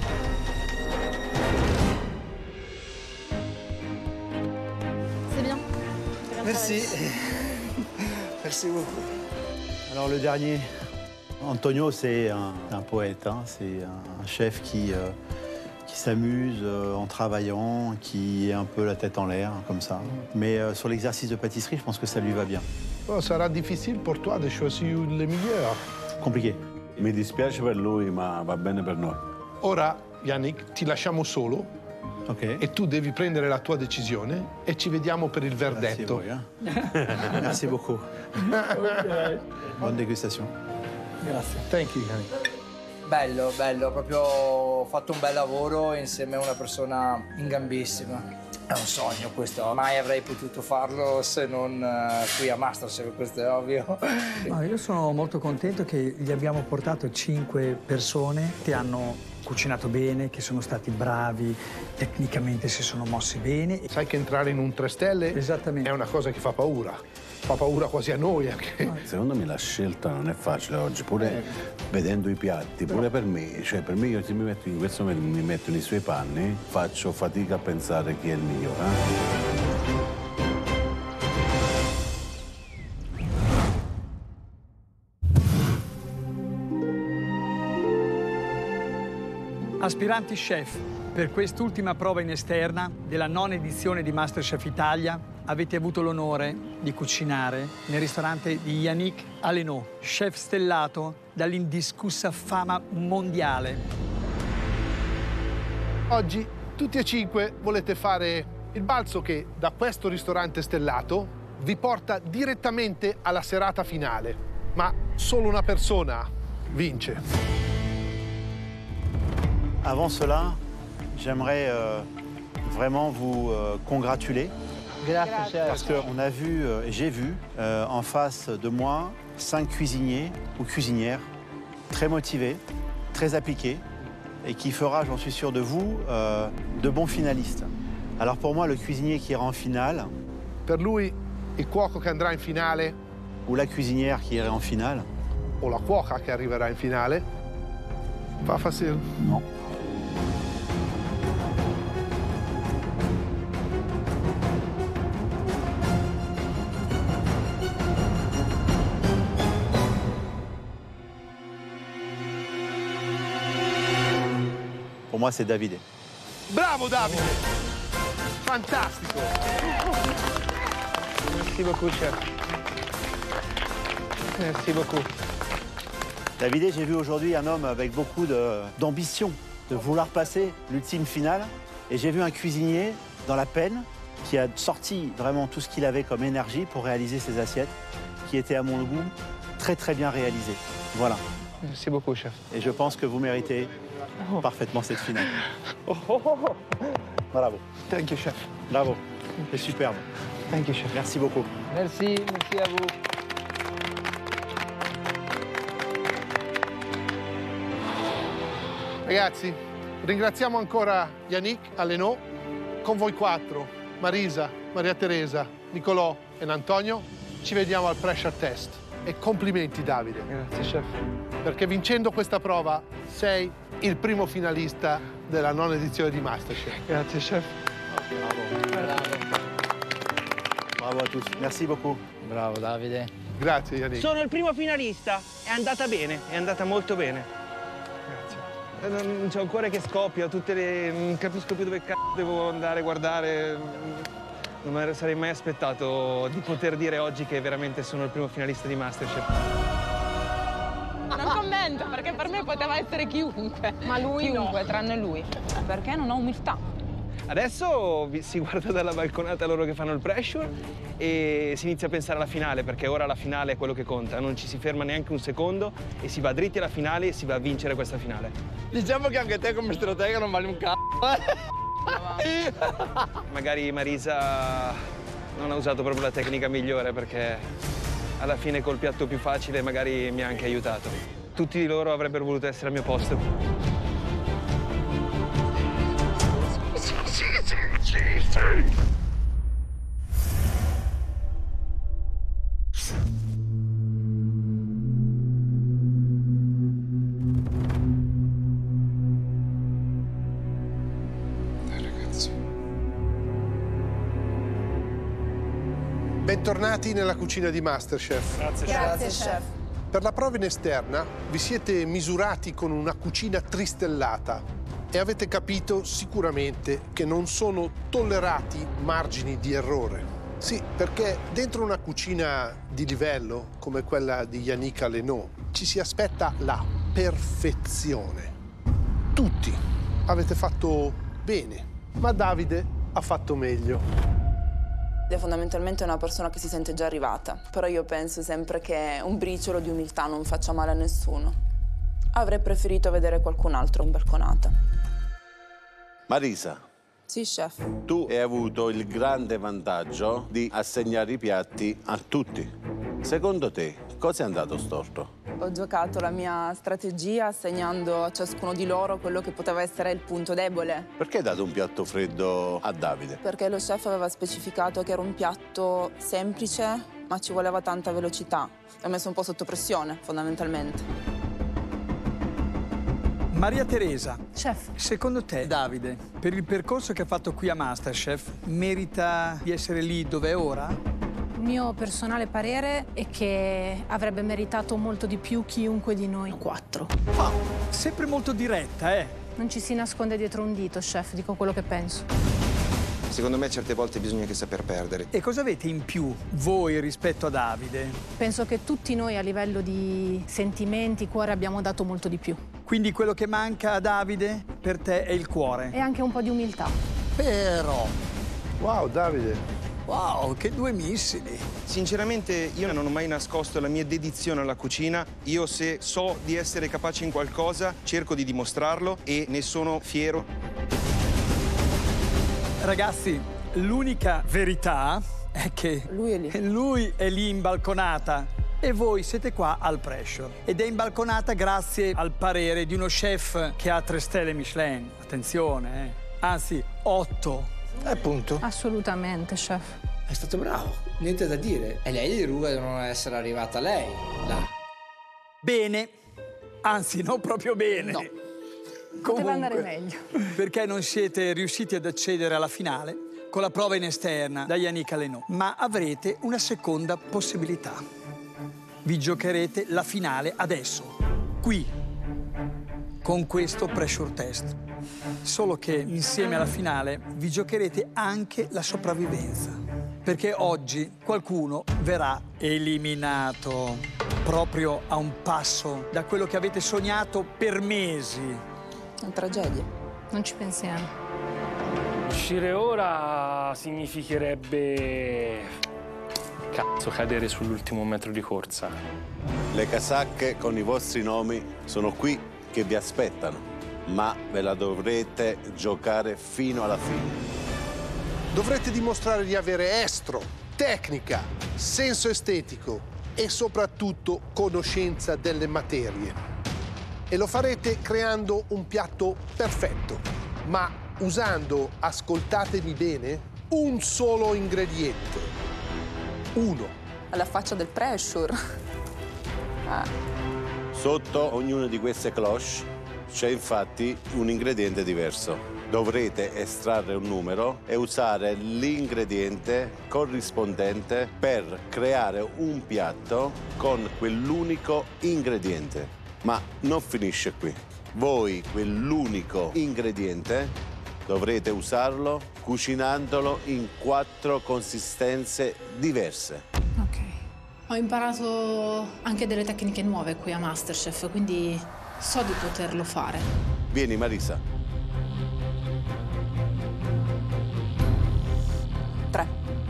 C'est bien. Merci. Merci beaucoup. Alors le dernier, Antonio, c'est un poète, hein. C'est un chef qui s'amuse en travaillant, qui est un peu la tête en l'air, comme ça. Mais sur l'exercice de pâtisserie, je pense que ça lui va bien. Oh, sarà difficile per toi di choisir le meilleur. Compliqué. Mi dispiace per lui, ma va bene per noi. Ora, Yannick, ti lasciamo solo. Ok. E tu devi prendere la tua decisione e ci vediamo per il verdetto. Merci beaucoup. Buona degustation. Grazie. Thank you, Yannick. Bello, bello, proprio ho fatto un bel lavoro insieme a una persona in gambissima. È un sogno questo, mai avrei potuto farlo se non qui a Masterchef, questo è ovvio. No, io sono molto contento che gli abbiamo portato 5 persone che hanno cucinato bene, che sono stati bravi, tecnicamente si sono mossi bene. Sai che entrare in un 3 stelle è una cosa che fa paura. Fa paura quasi a noi anche. Secondo me la scelta non è facile oggi, pure vedendo i piatti, pure per me. Cioè, per me, io se mi metto in questo momento, mi metto nei suoi panni, faccio fatica a pensare chi è il migliore. Aspiranti chef, per quest'ultima prova in esterna della 9ª edizione di Masterchef Italia avete avuto l'onore di cucinare nel ristorante di Yannick Allenot, chef stellato dall'indiscussa fama mondiale. Oggi tutti e 5 volete fare il balzo che da questo ristorante stellato vi porta direttamente alla serata finale, ma solo una persona vince. Avant cela, j'aimerais vraiment vous congratuler. Parce qu'on a vu, j'ai vu en face de moi 5 cuisiniers ou cuisinières très motivés, très appliqués et qui fera, j'en suis sûr de vous, de bons finalistes. Alors pour moi, le cuisinier qui ira en finale... Per lui, il cuoco che andrà in finale... Ou la cuisinière qui irait en finale... O la cuoca che arriverà in finale... Pas facile. Non. Pour moi, c'est Davide. Bravo, Davide! Fantastico! Merci beaucoup, chef. Merci beaucoup. Davide, j'ai vu aujourd'hui un homme avec beaucoup d'ambition, de vouloir passer l'ultime finale. Et j'ai vu un cuisinier dans la peine qui a sorti vraiment tout ce qu'il avait comme énergie pour réaliser ses assiettes, qui était à mon goût très très bien réalisé. Voilà. Merci beaucoup, chef. Et je pense que vous méritez parfaitement cette finale. Bravo. Thank you, chef. Bravo. C'est superbe. Thank you, chef. Merci beaucoup. Merci, merci à vous. Ragazzi, ringraziamo ancora Yannick Allenot. Con voi 4, Marisa, Maria Teresa, Nicolò e Antonio, ci vediamo al pressure test. E complimenti, Davide. Grazie, chef. Perché vincendo questa prova sei il primo finalista della 9ª edizione di Masterchef. Grazie, chef. Bravo a tutti. Merci beaucoup. Bravo, Davide. Grazie, Yannick. Sono il primo finalista. È andata bene, è andata molto bene. Grazie. C'ho il cuore che scoppia, non capisco più dove cazzo devo andare a guardare. Non me ne sarei mai aspettato di poter dire oggi che veramente sono il primo finalista di Masterchef. veramente, perché per me poteva essere chiunque. Ma lui chiunque, no. tranne lui. Perché non ho umiltà. Adesso si guarda dalla balconata loro che fanno il pressure e si inizia a pensare alla finale, perché ora la finale è quello che conta, non ci si ferma neanche un secondo e si va dritti alla finale e si va a vincere questa finale. Diciamo che anche te come stratega non vali un Magari Marisa non ha usato proprio la tecnica migliore, perché alla fine col piatto più facile magari mi ha anche aiutato. Tutti loro avrebbero voluto essere al mio posto. Bentornati nella cucina di Masterchef. Grazie, Grazie, chef. Per la prova in esterna vi siete misurati con una cucina tristellata e avete capito sicuramente che non sono tollerati margini di errore. Sì, perché dentro una cucina di livello come quella di Yannick Allenot ci si aspetta la perfezione. Tutti avete fatto bene, ma Davide ha fatto meglio. È fondamentalmente una persona che si sente già arrivata, però io penso sempre che un briciolo di umiltà non faccia male a nessuno. Avrei preferito vedere qualcun altro in balconata. Marisa, Sì, chef. tu hai avuto il grande vantaggio di assegnare i piatti a tutti. Secondo te, cosa è andato storto? Ho giocato la mia strategia assegnando a ciascuno di loro quello che poteva essere il punto debole. Perché hai dato un piatto freddo a Davide? Perché lo chef aveva specificato che era un piatto semplice, ma ci voleva tanta velocità. L'ho messo un po' sotto pressione, fondamentalmente. Maria Teresa, Chef. secondo te Davide, per il percorso che ha fatto qui a Masterchef, merita di essere lì dove è ora? Il mio personale parere è che avrebbe meritato molto di più chiunque di noi 4. Sempre molto diretta, eh? Non ci si nasconde dietro un dito, chef, dico quello che penso. Secondo me certe volte bisogna anche saper perdere. E cosa avete in più voi rispetto a Davide? Penso che tutti noi a livello di sentimenti, cuore abbiamo dato molto di più. Quindi quello che manca a Davide per te è il cuore. E anche un po' di umiltà. Però... Wow, Davide. Wow, che due missili. Sinceramente io non ho mai nascosto la mia dedizione alla cucina. Io se so di essere capace in qualcosa cerco di dimostrarlo e ne sono fiero. Ragazzi, l'unica verità è che lui è lì in balconata e voi siete qua al pressure. Ed è in balconata grazie al parere di uno chef che ha 3 stelle Michelin. Attenzione, anzi 8. Appunto. Assolutamente, chef. È stato bravo, niente da dire. E lei di ruga non essere arrivata lei, là. Bene, anzi non proprio bene. No. Poteva andare meglio. Perché non siete riusciti ad accedere alla finale con la prova in esterna da Yannick Allenot, ma avrete una seconda possibilità. Vi giocherete la finale adesso, qui, con questo pressure test. Solo che insieme alla finale vi giocherete anche la sopravvivenza. Perché oggi qualcuno verrà eliminato proprio a un passo da quello che avete sognato per mesi. Una tragedia. Non ci pensiamo. Uscire ora significherebbe... cazzo, cadere sull'ultimo metro di corsa. Le casacche con i vostri nomi sono qui che vi aspettano, ma ve la dovrete giocare fino alla fine. Dovrete dimostrare di avere estro, tecnica, senso estetico e soprattutto conoscenza delle materie. E lo farete creando un piatto perfetto, ma usando, ascoltatemi bene, un solo ingrediente. Uno. Alla faccia del pressure. Sotto ognuna di queste cloche c'è infatti un ingrediente diverso. Dovrete estrarre un numero e usare l'ingrediente corrispondente per creare un piatto con quell'unico ingrediente. Ma non finisce qui. Voi quell'unico ingrediente dovrete usarlo cucinandolo in 4 consistenze diverse. Ok. Ho imparato anche delle tecniche nuove qui a MasterChef, quindi so di poterlo fare. Vieni Marisa. 3.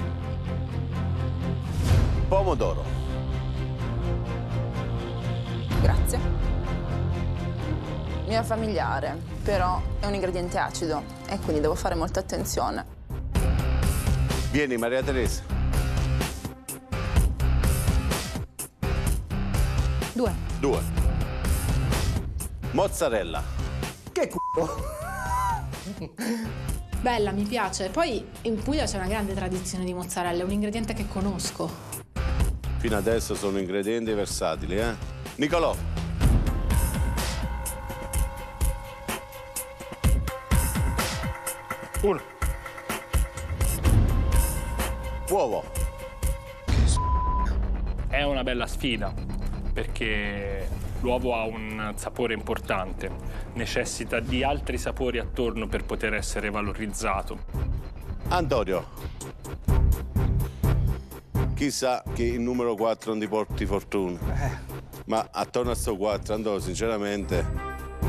Pomodoro. Grazie. Mi è familiare, però è un ingrediente acido e quindi devo fare molta attenzione. Vieni Maria Teresa. 2. 2. Mozzarella. Che culo! Bella, mi piace. Poi in Puglia c'è una grande tradizione di mozzarella, è un ingrediente che conosco. Fino adesso sono ingredienti versatili, eh? Nicolò. 1. Uovo. È una bella sfida perché l'uovo ha un sapore importante, necessita di altri sapori attorno per poter essere valorizzato. Antonio. Chissà che il numero 4 non ti porti fortuna. Ma attorno a sto 4, Antonio, sinceramente...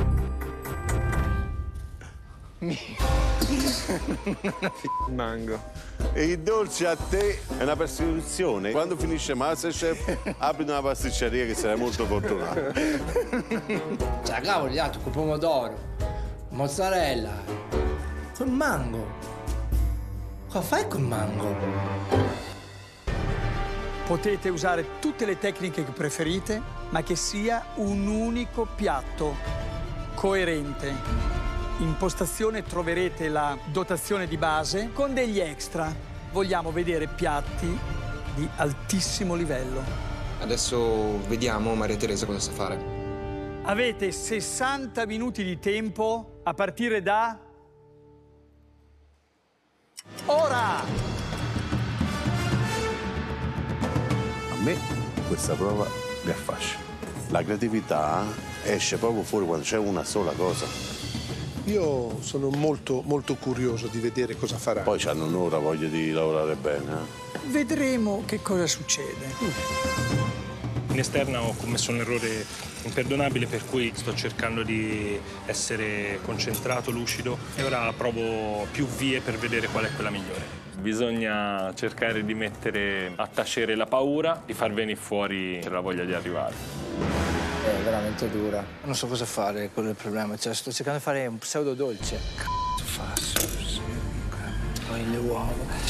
Mango. E il dolce a te è una persecuzione. Quando finisce MasterChef, apri una pasticceria che sarai molto fortunato. Cioè, cavolo, gli altri con pomodoro, mozzarella, col mango. Cosa fai col mango? Potete usare tutte le tecniche che preferite, ma che sia un unico piatto coerente. In postazione troverete la dotazione di base con degli extra. Vogliamo vedere piatti di altissimo livello. Adesso vediamo Maria Teresa cosa sa fare. Avete 60 minuti di tempo a partire da... ora! A me questa prova mi affascina. La creatività esce proprio fuori quando c'è una sola cosa. Io sono molto curioso di vedere cosa farà. Poi c'hanno un'ora voglia di lavorare bene. Vedremo che cosa succede. In esterna ho commesso un errore imperdonabile per cui sto cercando di essere concentrato, lucido e ora provo più vie per vedere qual è quella migliore. Bisogna cercare di mettere a tacere la paura, di far venire fuori la voglia di arrivare. È veramente dura. Non so cosa fare, quello è il problema. Cioè, sto cercando di fare un pseudo dolce. Cazzo faccio? Poi le uova.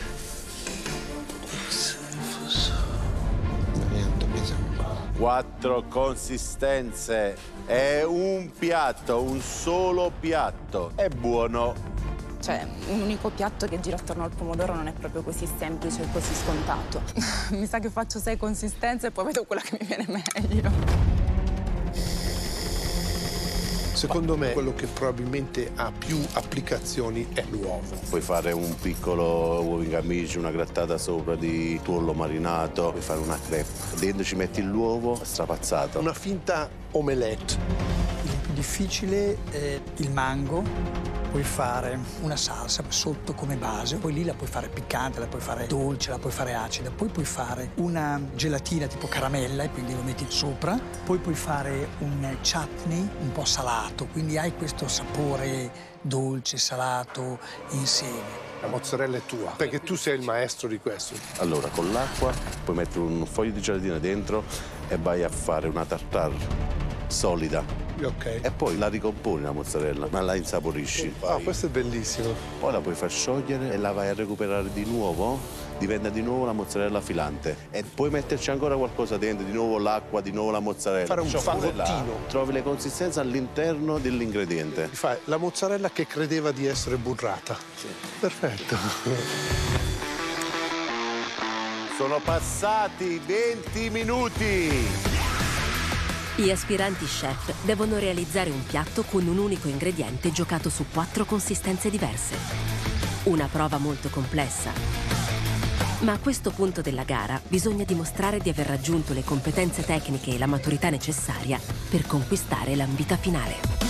4 consistenze. È un piatto, un solo piatto. È buono. Cioè, un unico piatto che gira attorno al pomodoro non è proprio così semplice e così scontato. Mi sa che faccio 6 consistenze e poi vedo quella che mi viene meglio. Secondo me quello che probabilmente ha più applicazioni è l'uovo. Puoi fare un piccolo uovo in camicia, una grattata sopra di tuorlo marinato, puoi fare una crepe. Dentro ci metti l'uovo strapazzato. Una finta omelette. Il più difficile è il mango. Puoi fare una salsa sotto come base, poi lì la puoi fare piccante, la puoi fare dolce, la puoi fare acida, poi puoi fare una gelatina tipo caramella e quindi lo metti sopra, poi puoi fare un chutney un po' salato, quindi hai questo sapore dolce, salato insieme. La mozzarella è tua, perché tu sei il maestro di questo. Allora, con l'acqua puoi mettere un foglio di gelatina dentro e vai a fare una tartare solida. Ok. E poi la ricomponi la mozzarella, ma la insaporisci. Ah, questo è bellissimo. Poi la puoi far sciogliere e la vai a recuperare di nuovo, diventa di nuovo la mozzarella filante. E puoi metterci ancora qualcosa dentro, di nuovo l'acqua, di nuovo la mozzarella. Fare un fagottino. Là, trovi le consistenze all'interno dell'ingrediente. Fai la mozzarella che credeva di essere burrata. Sì. Perfetto. Sono passati 20 minuti. Gli aspiranti chef devono realizzare un piatto con un unico ingrediente giocato su 4 consistenze diverse. Una prova molto complessa. Ma a questo punto della gara bisogna dimostrare di aver raggiunto le competenze tecniche e la maturità necessaria per conquistare l'ambita finale.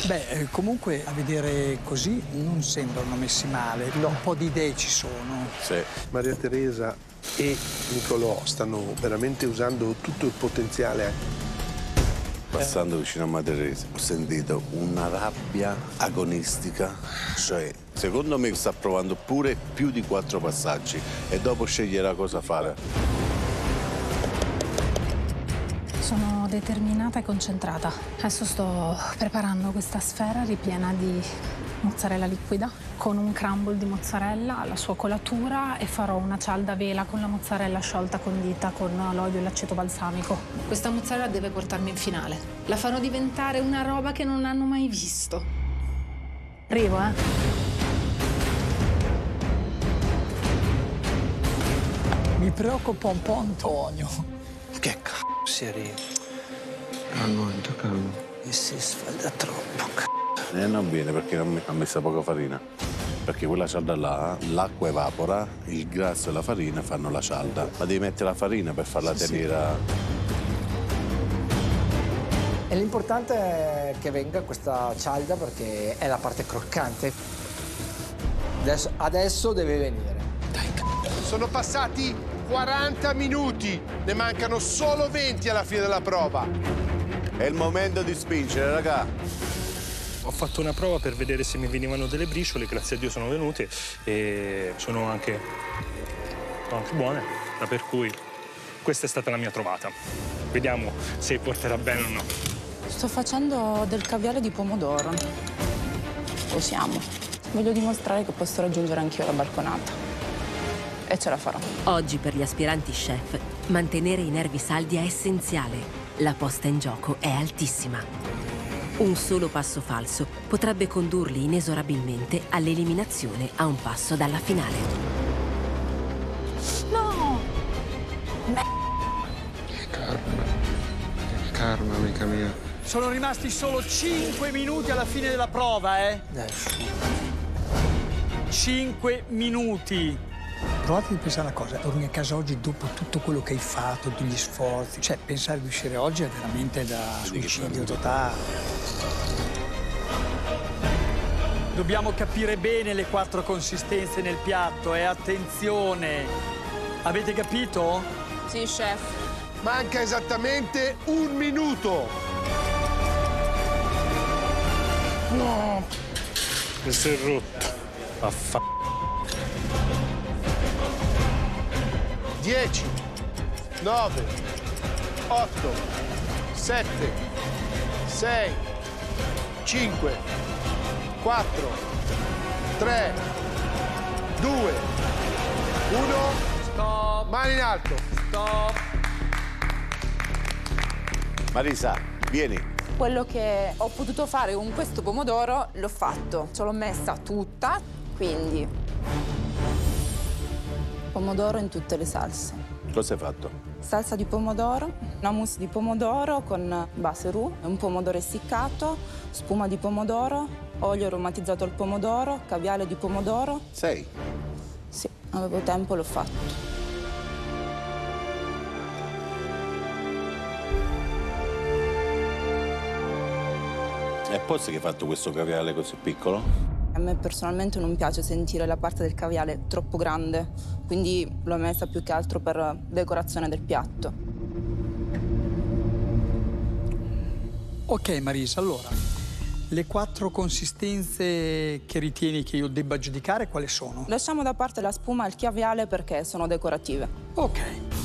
Beh, comunque a vedere così non sembrano messi male, no. Un po' di idee ci sono. Sì. Maria Teresa e Nicolò stanno veramente usando tutto il potenziale. Passando vicino a Maria Teresa ho sentito una rabbia agonistica, cioè secondo me sta provando pure più di 4 passaggi e dopo sceglierà cosa fare. Sono determinata e concentrata. Adesso sto preparando questa sfera ripiena di mozzarella liquida con un crumble di mozzarella alla sua colatura e farò una cialda a vela con la mozzarella sciolta condita con l'olio e l'aceto balsamico. Questa mozzarella deve portarmi in finale. La farò diventare una roba che non hanno mai visto. Arrivo, Mi preoccupa un po' Antonio. Che c***o si arriva? Calmo, calmo. E si sfalda troppo, Non viene perché ha messo poca farina. Perché quella cialda là, l'acqua evapora, il grasso e la farina fanno la cialda. Ma devi mettere la farina per farla tenere. E l'importante è che venga questa cialda perché è la parte croccante. Adesso deve venire. Dai, Sono passati 40 minuti, ne mancano solo 20 alla fine della prova. È il momento di spingere, raga. Ho fatto una prova per vedere se mi venivano delle briciole, grazie a Dio sono venute e sono anche buone, per cui questa è stata la mia trovata. Vediamo se porterà bene o no. Sto facendo del caviale di pomodoro. Possiamo. Voglio dimostrare che posso raggiungere anch'io la balconata. E ce la farò. Oggi per gli aspiranti chef mantenere i nervi saldi è essenziale. La posta in gioco è altissima. Un solo passo falso potrebbe condurli inesorabilmente all'eliminazione a un passo dalla finale. No! Che karma, amica mia. Sono rimasti solo 5 minuti alla fine della prova, 5 minuti. Provate a pensare una cosa, torni a casa oggi dopo tutto quello che hai fatto, tutti gli sforzi. Cioè, pensare di uscire oggi è veramente da suicidio totale. Dobbiamo capire bene le 4 consistenze nel piatto, attenzione. Avete capito? Sì, chef. Manca esattamente 1 minuto. No! Questo è rotto. Affa... 10, 9, 8, 7, 6, 5, 4, 3, 2, 1. Stop. Mani in alto. Stop. Marisa, vieni. Quello che ho potuto fare con questo pomodoro l'ho fatto. Ce l'ho messa tutta, quindi pomodoro in tutte le salse. Cosa hai fatto? Salsa di pomodoro, una mousse di pomodoro con base roux, un pomodoro essiccato, spuma di pomodoro, olio aromatizzato al pomodoro, caviale di pomodoro. 6? Sì, avevo tempo, l'ho fatto. E poi che hai fatto questo caviale così piccolo? A me personalmente non piace sentire la parte del caviale troppo grande, quindi l'ho messa più che altro per decorazione del piatto. Ok Marisa, allora, le 4 consistenze che ritieni che io debba giudicare quali sono? Lasciamo da parte la spuma e il caviale perché sono decorative. Ok.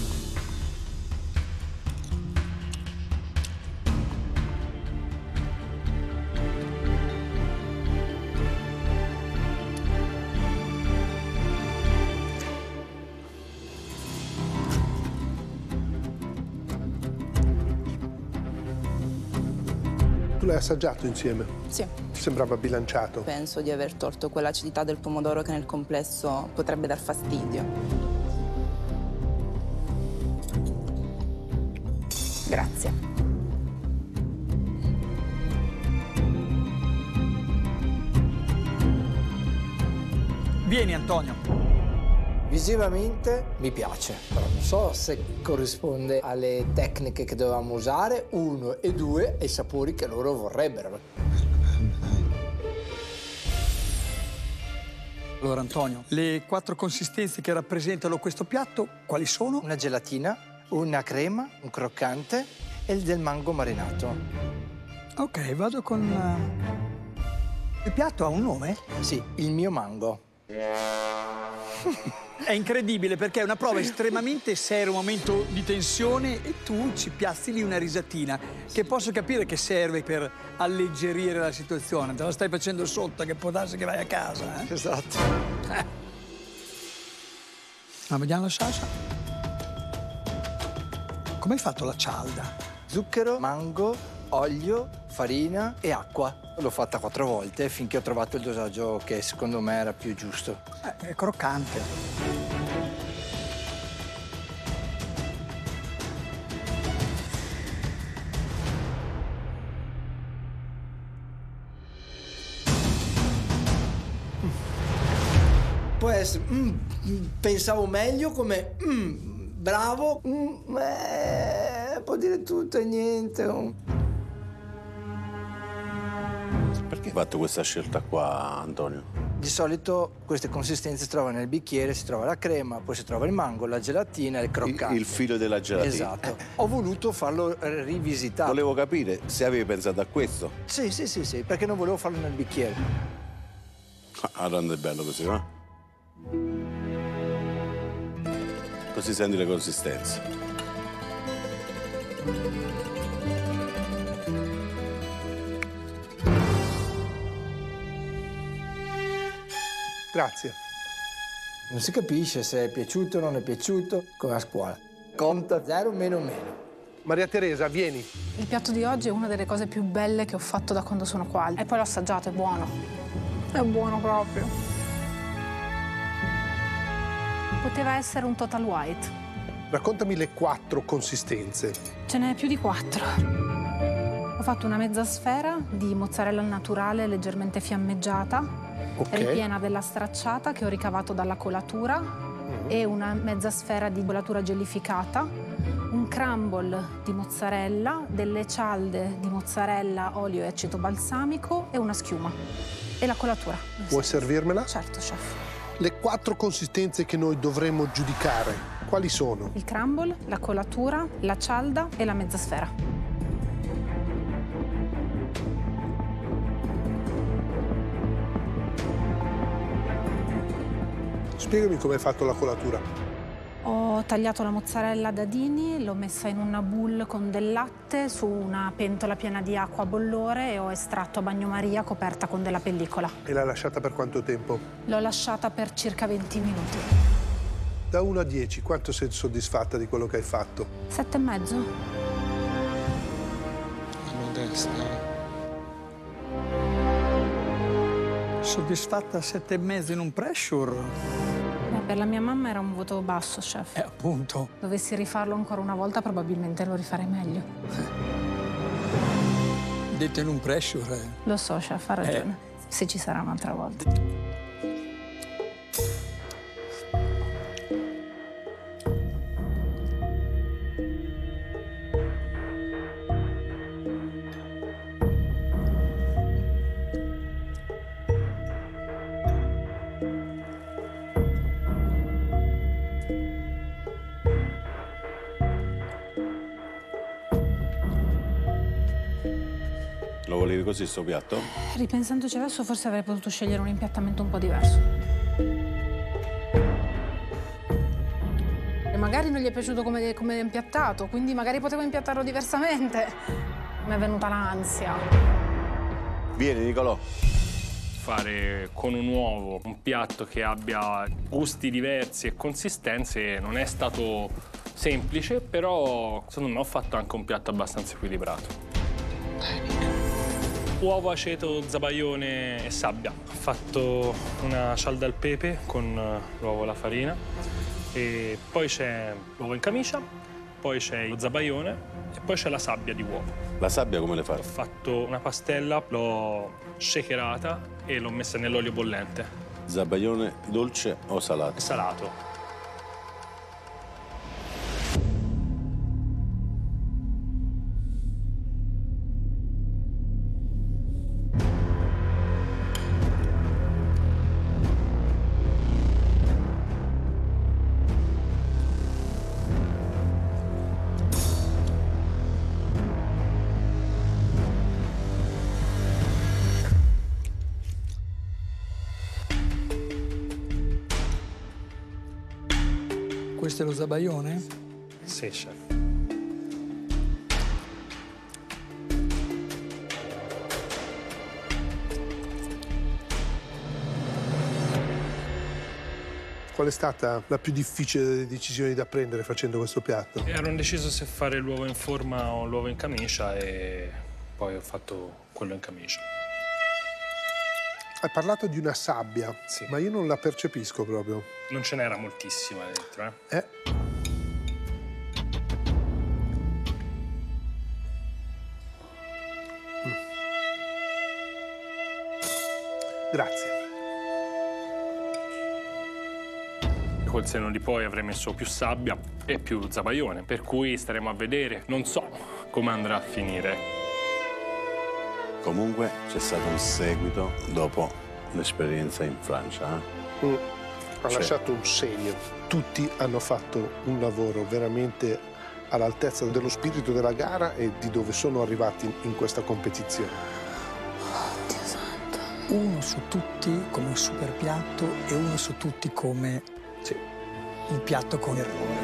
Tu l'hai assaggiato insieme? Sì. Ti sembrava bilanciato? Penso di aver tolto quell'acidità del pomodoro che nel complesso potrebbe dar fastidio. Grazie. Vieni Antonio. Visivamente mi piace, però non so se corrisponde alle tecniche che dovevamo usare, 1 e 2, e i sapori che loro vorrebbero. Allora Antonio, le 4 consistenze che rappresentano questo piatto, quali sono? Una gelatina, una crema, un croccante e il del mango marinato. Ok, vado con... Il piatto ha un nome? Sì, il mio mango. È incredibile perché è una prova estremamente seria, un momento di tensione e tu ci piazzi lì una risatina che posso capire che serve per alleggerire la situazione. Te la stai facendo sotto, che può darsi che vai a casa. Esatto. Ma vediamo la salsa. Come hai fatto la cialda? Zucchero, mango, olio, farina e acqua. L'ho fatta 4 volte finché ho trovato il dosaggio che secondo me era più giusto. È croccante. Può essere, pensavo meglio come, bravo, può dire tutto e niente. Perché hai fatto questa scelta qua, Antonio? Di solito queste consistenze si trovano nel bicchiere, si trova la crema, poi si trova il mango, la gelatina e il croccante. Il filo della gelatina. Esatto. Ho voluto farlo rivisitato. Volevo capire se avevi pensato a questo. Sì, perché non volevo farlo nel bicchiere. Ah, rende bello così, no? Così senti le consistenze. Grazie. Non si capisce se è piaciuto o non è piaciuto, come a scuola. Conta 0 meno meno. Maria Teresa, vieni. Il piatto di oggi è una delle cose più belle che ho fatto da quando sono qua. E poi l'ho assaggiato, è buono. È buono proprio. Poteva essere un total white. Raccontami le 4 consistenze. Ce n'è più di 4. Ho fatto una mezza sfera di mozzarella naturale leggermente fiammeggiata, ripiena della stracciata che ho ricavato dalla colatura e una mezza sfera di colatura gellificata, un crumble di mozzarella, delle cialde di mozzarella, olio e aceto balsamico e una schiuma. E la colatura. Vuoi servirmela? Certo, chef. Le 4 consistenze che noi dovremmo giudicare, quali sono? Il crumble, la colatura, la cialda e la mezza sfera. Spiegami come hai fatto la colatura. Ho tagliato la mozzarella a dadini, l'ho messa in una bowl con del latte su una pentola piena di acqua a bollore e ho estratto a bagnomaria coperta con della pellicola. E l'hai lasciata per quanto tempo? L'ho lasciata per circa 20 minuti. Da 1 a 10, quanto sei soddisfatta di quello che hai fatto? 7,5. Soddisfatta 7,5 in un pressure? Per la mia mamma era un voto basso, chef. Appunto. Dovessi rifarlo ancora una volta, probabilmente lo rifarei meglio. Detto in un pressure. Lo so, chef, ha ragione. Se ci sarà un'altra volta. Lo volevi così sto piatto? Ripensandoci adesso, forse avrei potuto scegliere un impiattamento un po' diverso. E magari non gli è piaciuto come è impiattato, quindi magari potevo impiattarlo diversamente. Mi è venuta l'ansia. Vieni, Nicolò. Fare con un uovo un piatto che abbia gusti diversi e consistenze non è stato semplice, però secondo me ho fatto anche un piatto abbastanza equilibrato. Uovo, aceto, zabaione e sabbia. Ho fatto una cialda al pepe con l'uovo e la farina. E poi c'è l'uovo in camicia, poi c'è lo zabaione e poi c'è la sabbia di uovo. La sabbia come le fai? Ho fatto una pastella, l'ho shakerata e l'ho messa nell'olio bollente. Zabaione dolce o salato? Salato. Questo è lo zabaione? Sì, chef. Qual è stata la più difficile delle decisioni da prendere facendo questo piatto? Ero indeciso se fare l'uovo in forma o l'uovo in camicia e poi ho fatto quello in camicia. Hai parlato di una sabbia, sì, ma io non la percepisco proprio. Non ce n'era moltissima dentro, eh? Grazie. Col senno di poi avrei messo più sabbia e più zabaione, per cui staremo a vedere. Non so come andrà a finire. Comunque c'è stato un seguito dopo l'esperienza in Francia. Ha lasciato un segno. Tutti hanno fatto un lavoro veramente all'altezza dello spirito della gara e di dove sono arrivati in questa competizione. Dio santo. Uno su tutti come super piatto e uno su tutti come il piatto con errore.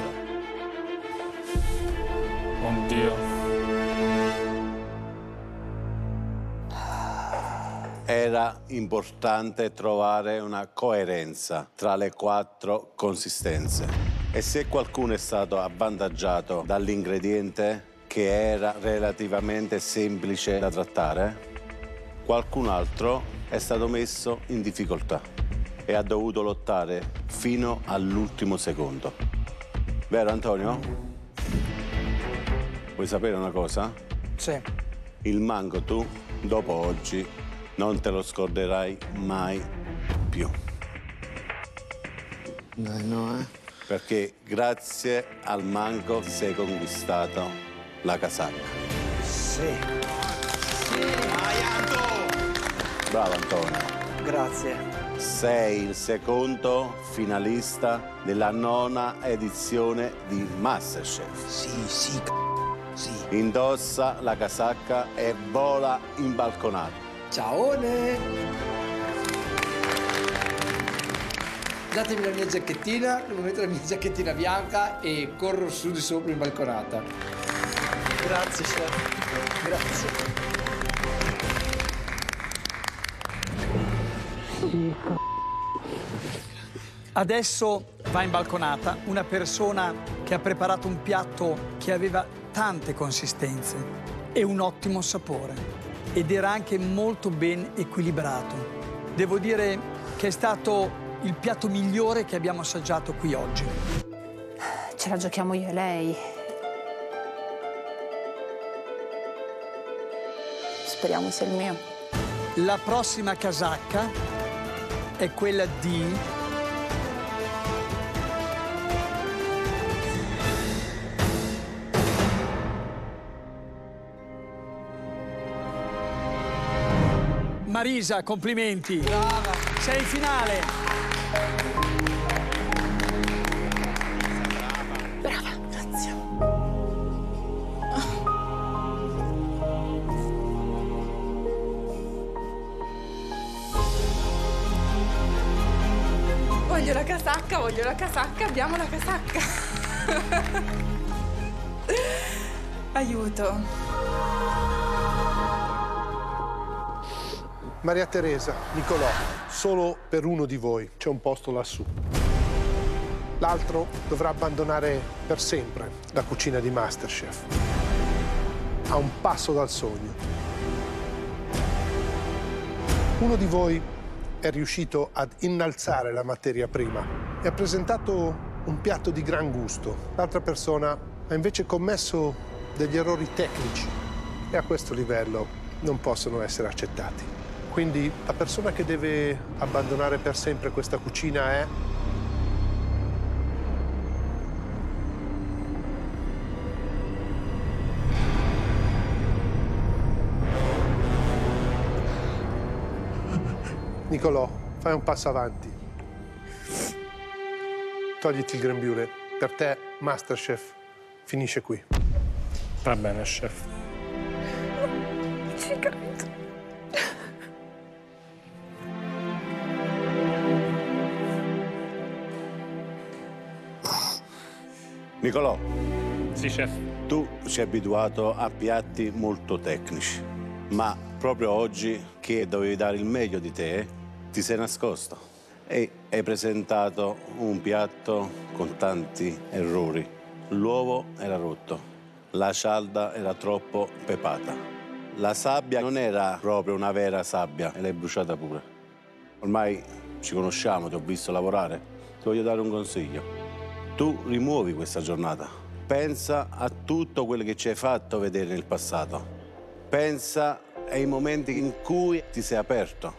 Oddio. Era importante trovare una coerenza tra le 4 consistenze. E se qualcuno è stato avvantaggiato dall'ingrediente che era relativamente semplice da trattare, qualcun altro è stato messo in difficoltà e ha dovuto lottare fino all'ultimo secondo. Vero, Antonio? Vuoi sapere una cosa? Sì. Il mango tu, dopo oggi, non te lo scorderai mai più. No, Perché grazie al mango ti sei conquistato la casacca. Sì. Bravo, Antonio. Grazie. Sei il secondo finalista della 9ª edizione di MasterChef. Sì. Indossa la casacca e vola in balconata. Ciaone! Datemi la mia giacchettina, devo mettere la mia giacchettina bianca e corro su di sopra in balconata. Grazie, chef. Grazie. Adesso va in balconata una persona che ha preparato un piatto che aveva tante consistenze e un ottimo sapore ed era anche molto ben equilibrato. Devo dire che è stato il piatto migliore che abbiamo assaggiato qui oggi. Ce la giochiamo io e lei. Speriamo sia il mio. La prossima casacca è quella di Marisa, complimenti. Brava. Sei in finale. Brava, grazie. Voglio la casacca, abbiamo la casacca. Aiuto. Maria Teresa, Nicolò, solo per uno di voi c'è un posto lassù. L'altro dovrà abbandonare per sempre la cucina di MasterChef. A un passo dal sogno. Uno di voi è riuscito ad innalzare la materia prima e ha presentato un piatto di gran gusto. L'altra persona ha invece commesso degli errori tecnici e a questo livello non possono essere accettati. Quindi la persona che deve abbandonare per sempre questa cucina è... Nicolò, fai un passo avanti. Togliti il grembiule. Per te, MasterChef finisce qui. Va bene, chef. Ci credo. Nicolò. Sì, chef. Tu ci hai abituato a piatti molto tecnici, ma proprio oggi, che dovevi dare il meglio di te, ti sei nascosto e hai presentato un piatto con tanti errori. L'uovo era rotto, la cialda era troppo pepata, la sabbia non era proprio una vera sabbia e l'hai bruciata pure. Ormai ci conosciamo, ti ho visto lavorare, ti voglio dare un consiglio. Tu rimuovi questa giornata, pensa a tutto quello che ci hai fatto vedere nel passato, pensa ai momenti in cui ti sei aperto,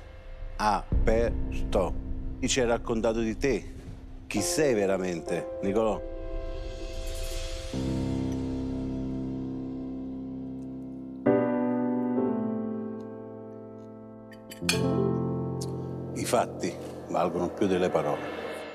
chi ci hai raccontato di te, chi sei veramente, Nicolò. I fatti valgono più delle parole.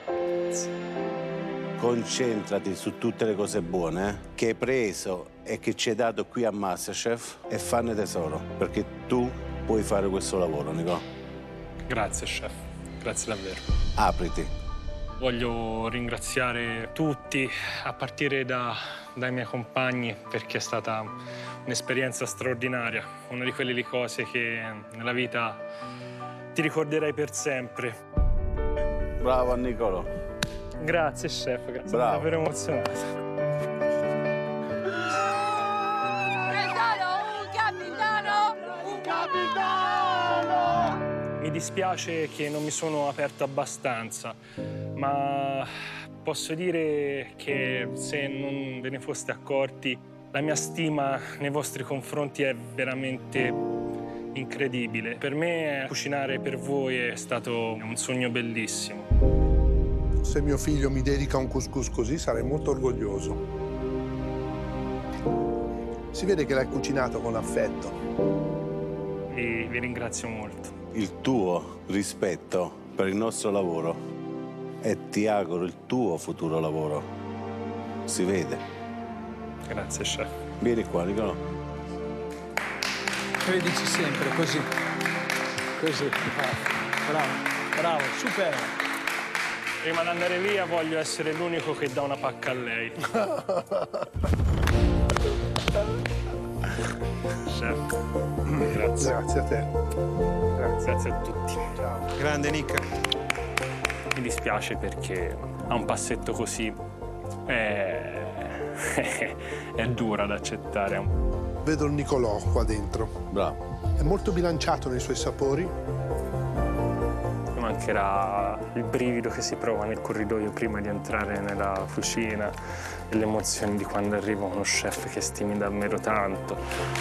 Concentrati su tutte le cose buone che hai preso e che ci hai dato qui a MasterChef e fanne tesoro, perché tu puoi fare questo lavoro, Nicolò. Grazie, chef. Grazie davvero. Apriti. Voglio ringraziare tutti, a partire dai miei compagni, perché è stata un'esperienza straordinaria. Una di quelle cose che nella vita ti ricorderai per sempre. Bravo, Nicolò. Grazie, chef. Grazie. Sono Bravo. davvero emozionato. Un capitano! Mi dispiace che non mi sono aperto abbastanza, ma posso dire che se non ve ne foste accorti, la mia stima nei vostri confronti è veramente incredibile. Per me cucinare per voi è stato un sogno bellissimo. Se mio figlio mi dedica un couscous così sarei molto orgoglioso. Si vede che l'hai cucinato con affetto. Vi ringrazio molto. Il tuo rispetto per il nostro lavoro e ti auguro il tuo futuro lavoro. Si vede. Grazie, chef. Vieni qua, Nicolò. Credici sempre, così. Così. Bravo, bravo, super. Prima di andare via voglio essere l'unico che dà una pacca a lei. Chef, grazie. Grazie a te. Grazie a tutti. Ciao. Grande Nick. Mi dispiace perché a un passetto così è dura da accettare. Vedo il Nicolò qua dentro. Bravo. È molto bilanciato nei suoi sapori. Mancherà il brivido che si prova nel corridoio prima di entrare nella cucina e le emozioni di quando arriva uno chef che stimi davvero tanto.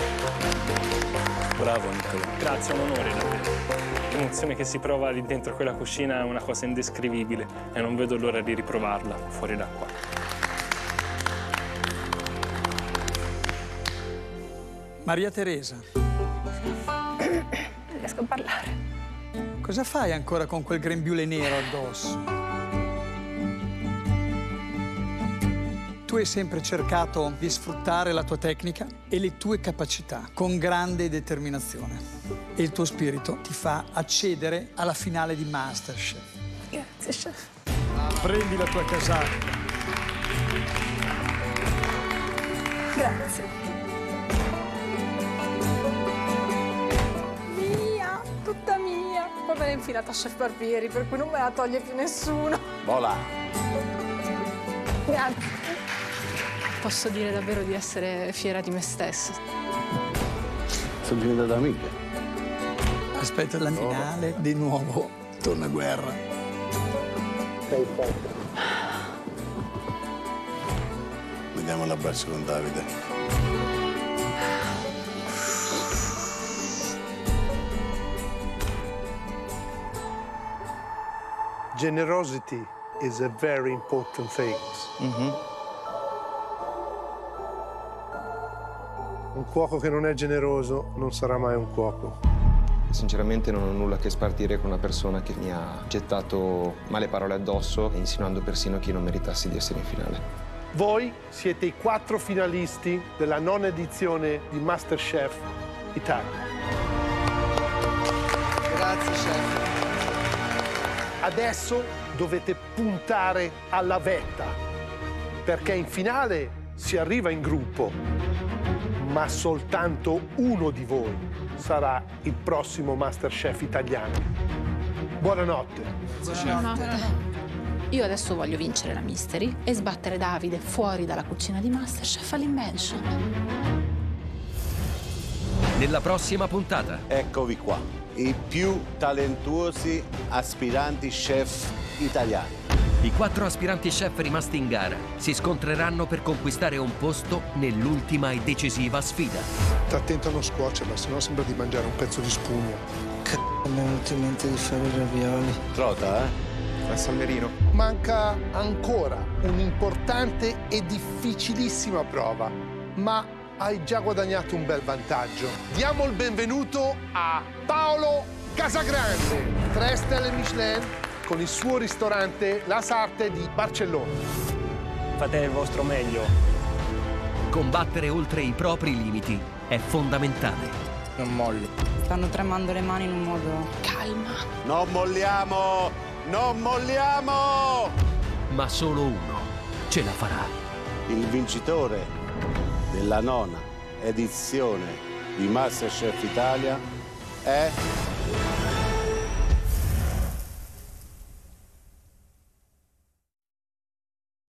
Bravo, Nicolò. Grazie, è un onore davvero. L'emozione che si prova lì dentro quella cucina è una cosa indescrivibile e non vedo l'ora di riprovarla fuori da qua. Maria Teresa. Non riesco a parlare. Cosa fai ancora con quel grembiule nero addosso? Tu hai sempre cercato di sfruttare la tua tecnica e le tue capacità con grande determinazione. E il tuo spirito ti fa accedere alla finale di MasterChef. Grazie, chef. Prendi la tua casacca. Grazie. Mia, tutta mia. Poi me l'ha infilata Chef Barbieri, per cui non me la toglie più nessuno. Vola. Grazie. Posso dire davvero di essere fiera di me stessa. Sono diventata amica. Aspetta la finale, di nuovo torna guerra. Sei forte. Vediamo l'abbraccio con Davide. Generosity is a very important thing. Un cuoco che non è generoso non sarà mai un cuoco. Sinceramente non ho nulla che spartire con una persona che mi ha gettato male parole addosso, insinuando persino che io non meritassi di essere in finale. Voi siete i 4 finalisti della 9ª edizione di MasterChef Italia. Grazie, chef. Adesso dovete puntare alla vetta. perché in finale si arriva in gruppo, ma soltanto uno di voi sarà il prossimo MasterChef italiano. Buonanotte. Buonanotte. Io adesso voglio vincere la Mystery e sbattere Davide fuori dalla cucina di MasterChef all'Invention. Nella prossima puntata. Eccovi qua, i più talentuosi aspiranti chef italiani. I 4 aspiranti chef rimasti in gara si scontreranno per conquistare un posto nell'ultima e decisiva sfida. Sta attento a non scuocerla, sennò sembra di mangiare un pezzo di spugna. Mi è venuto in mente di fare i ravioli. Trota, A San Marino. Manca ancora un'importante e difficilissima prova, ma hai già guadagnato un bel vantaggio. Diamo il benvenuto a Paolo Casagrande, 3 stelle Michelin, con il suo ristorante La Sarte di Barcellona. Fate il vostro meglio. Combattere oltre i propri limiti è fondamentale. Non molli. Stanno tremando le mani in un modo... Calma. Non molliamo! Non molliamo! Ma solo uno ce la farà. Il vincitore della 9ª edizione di MasterChef Italia è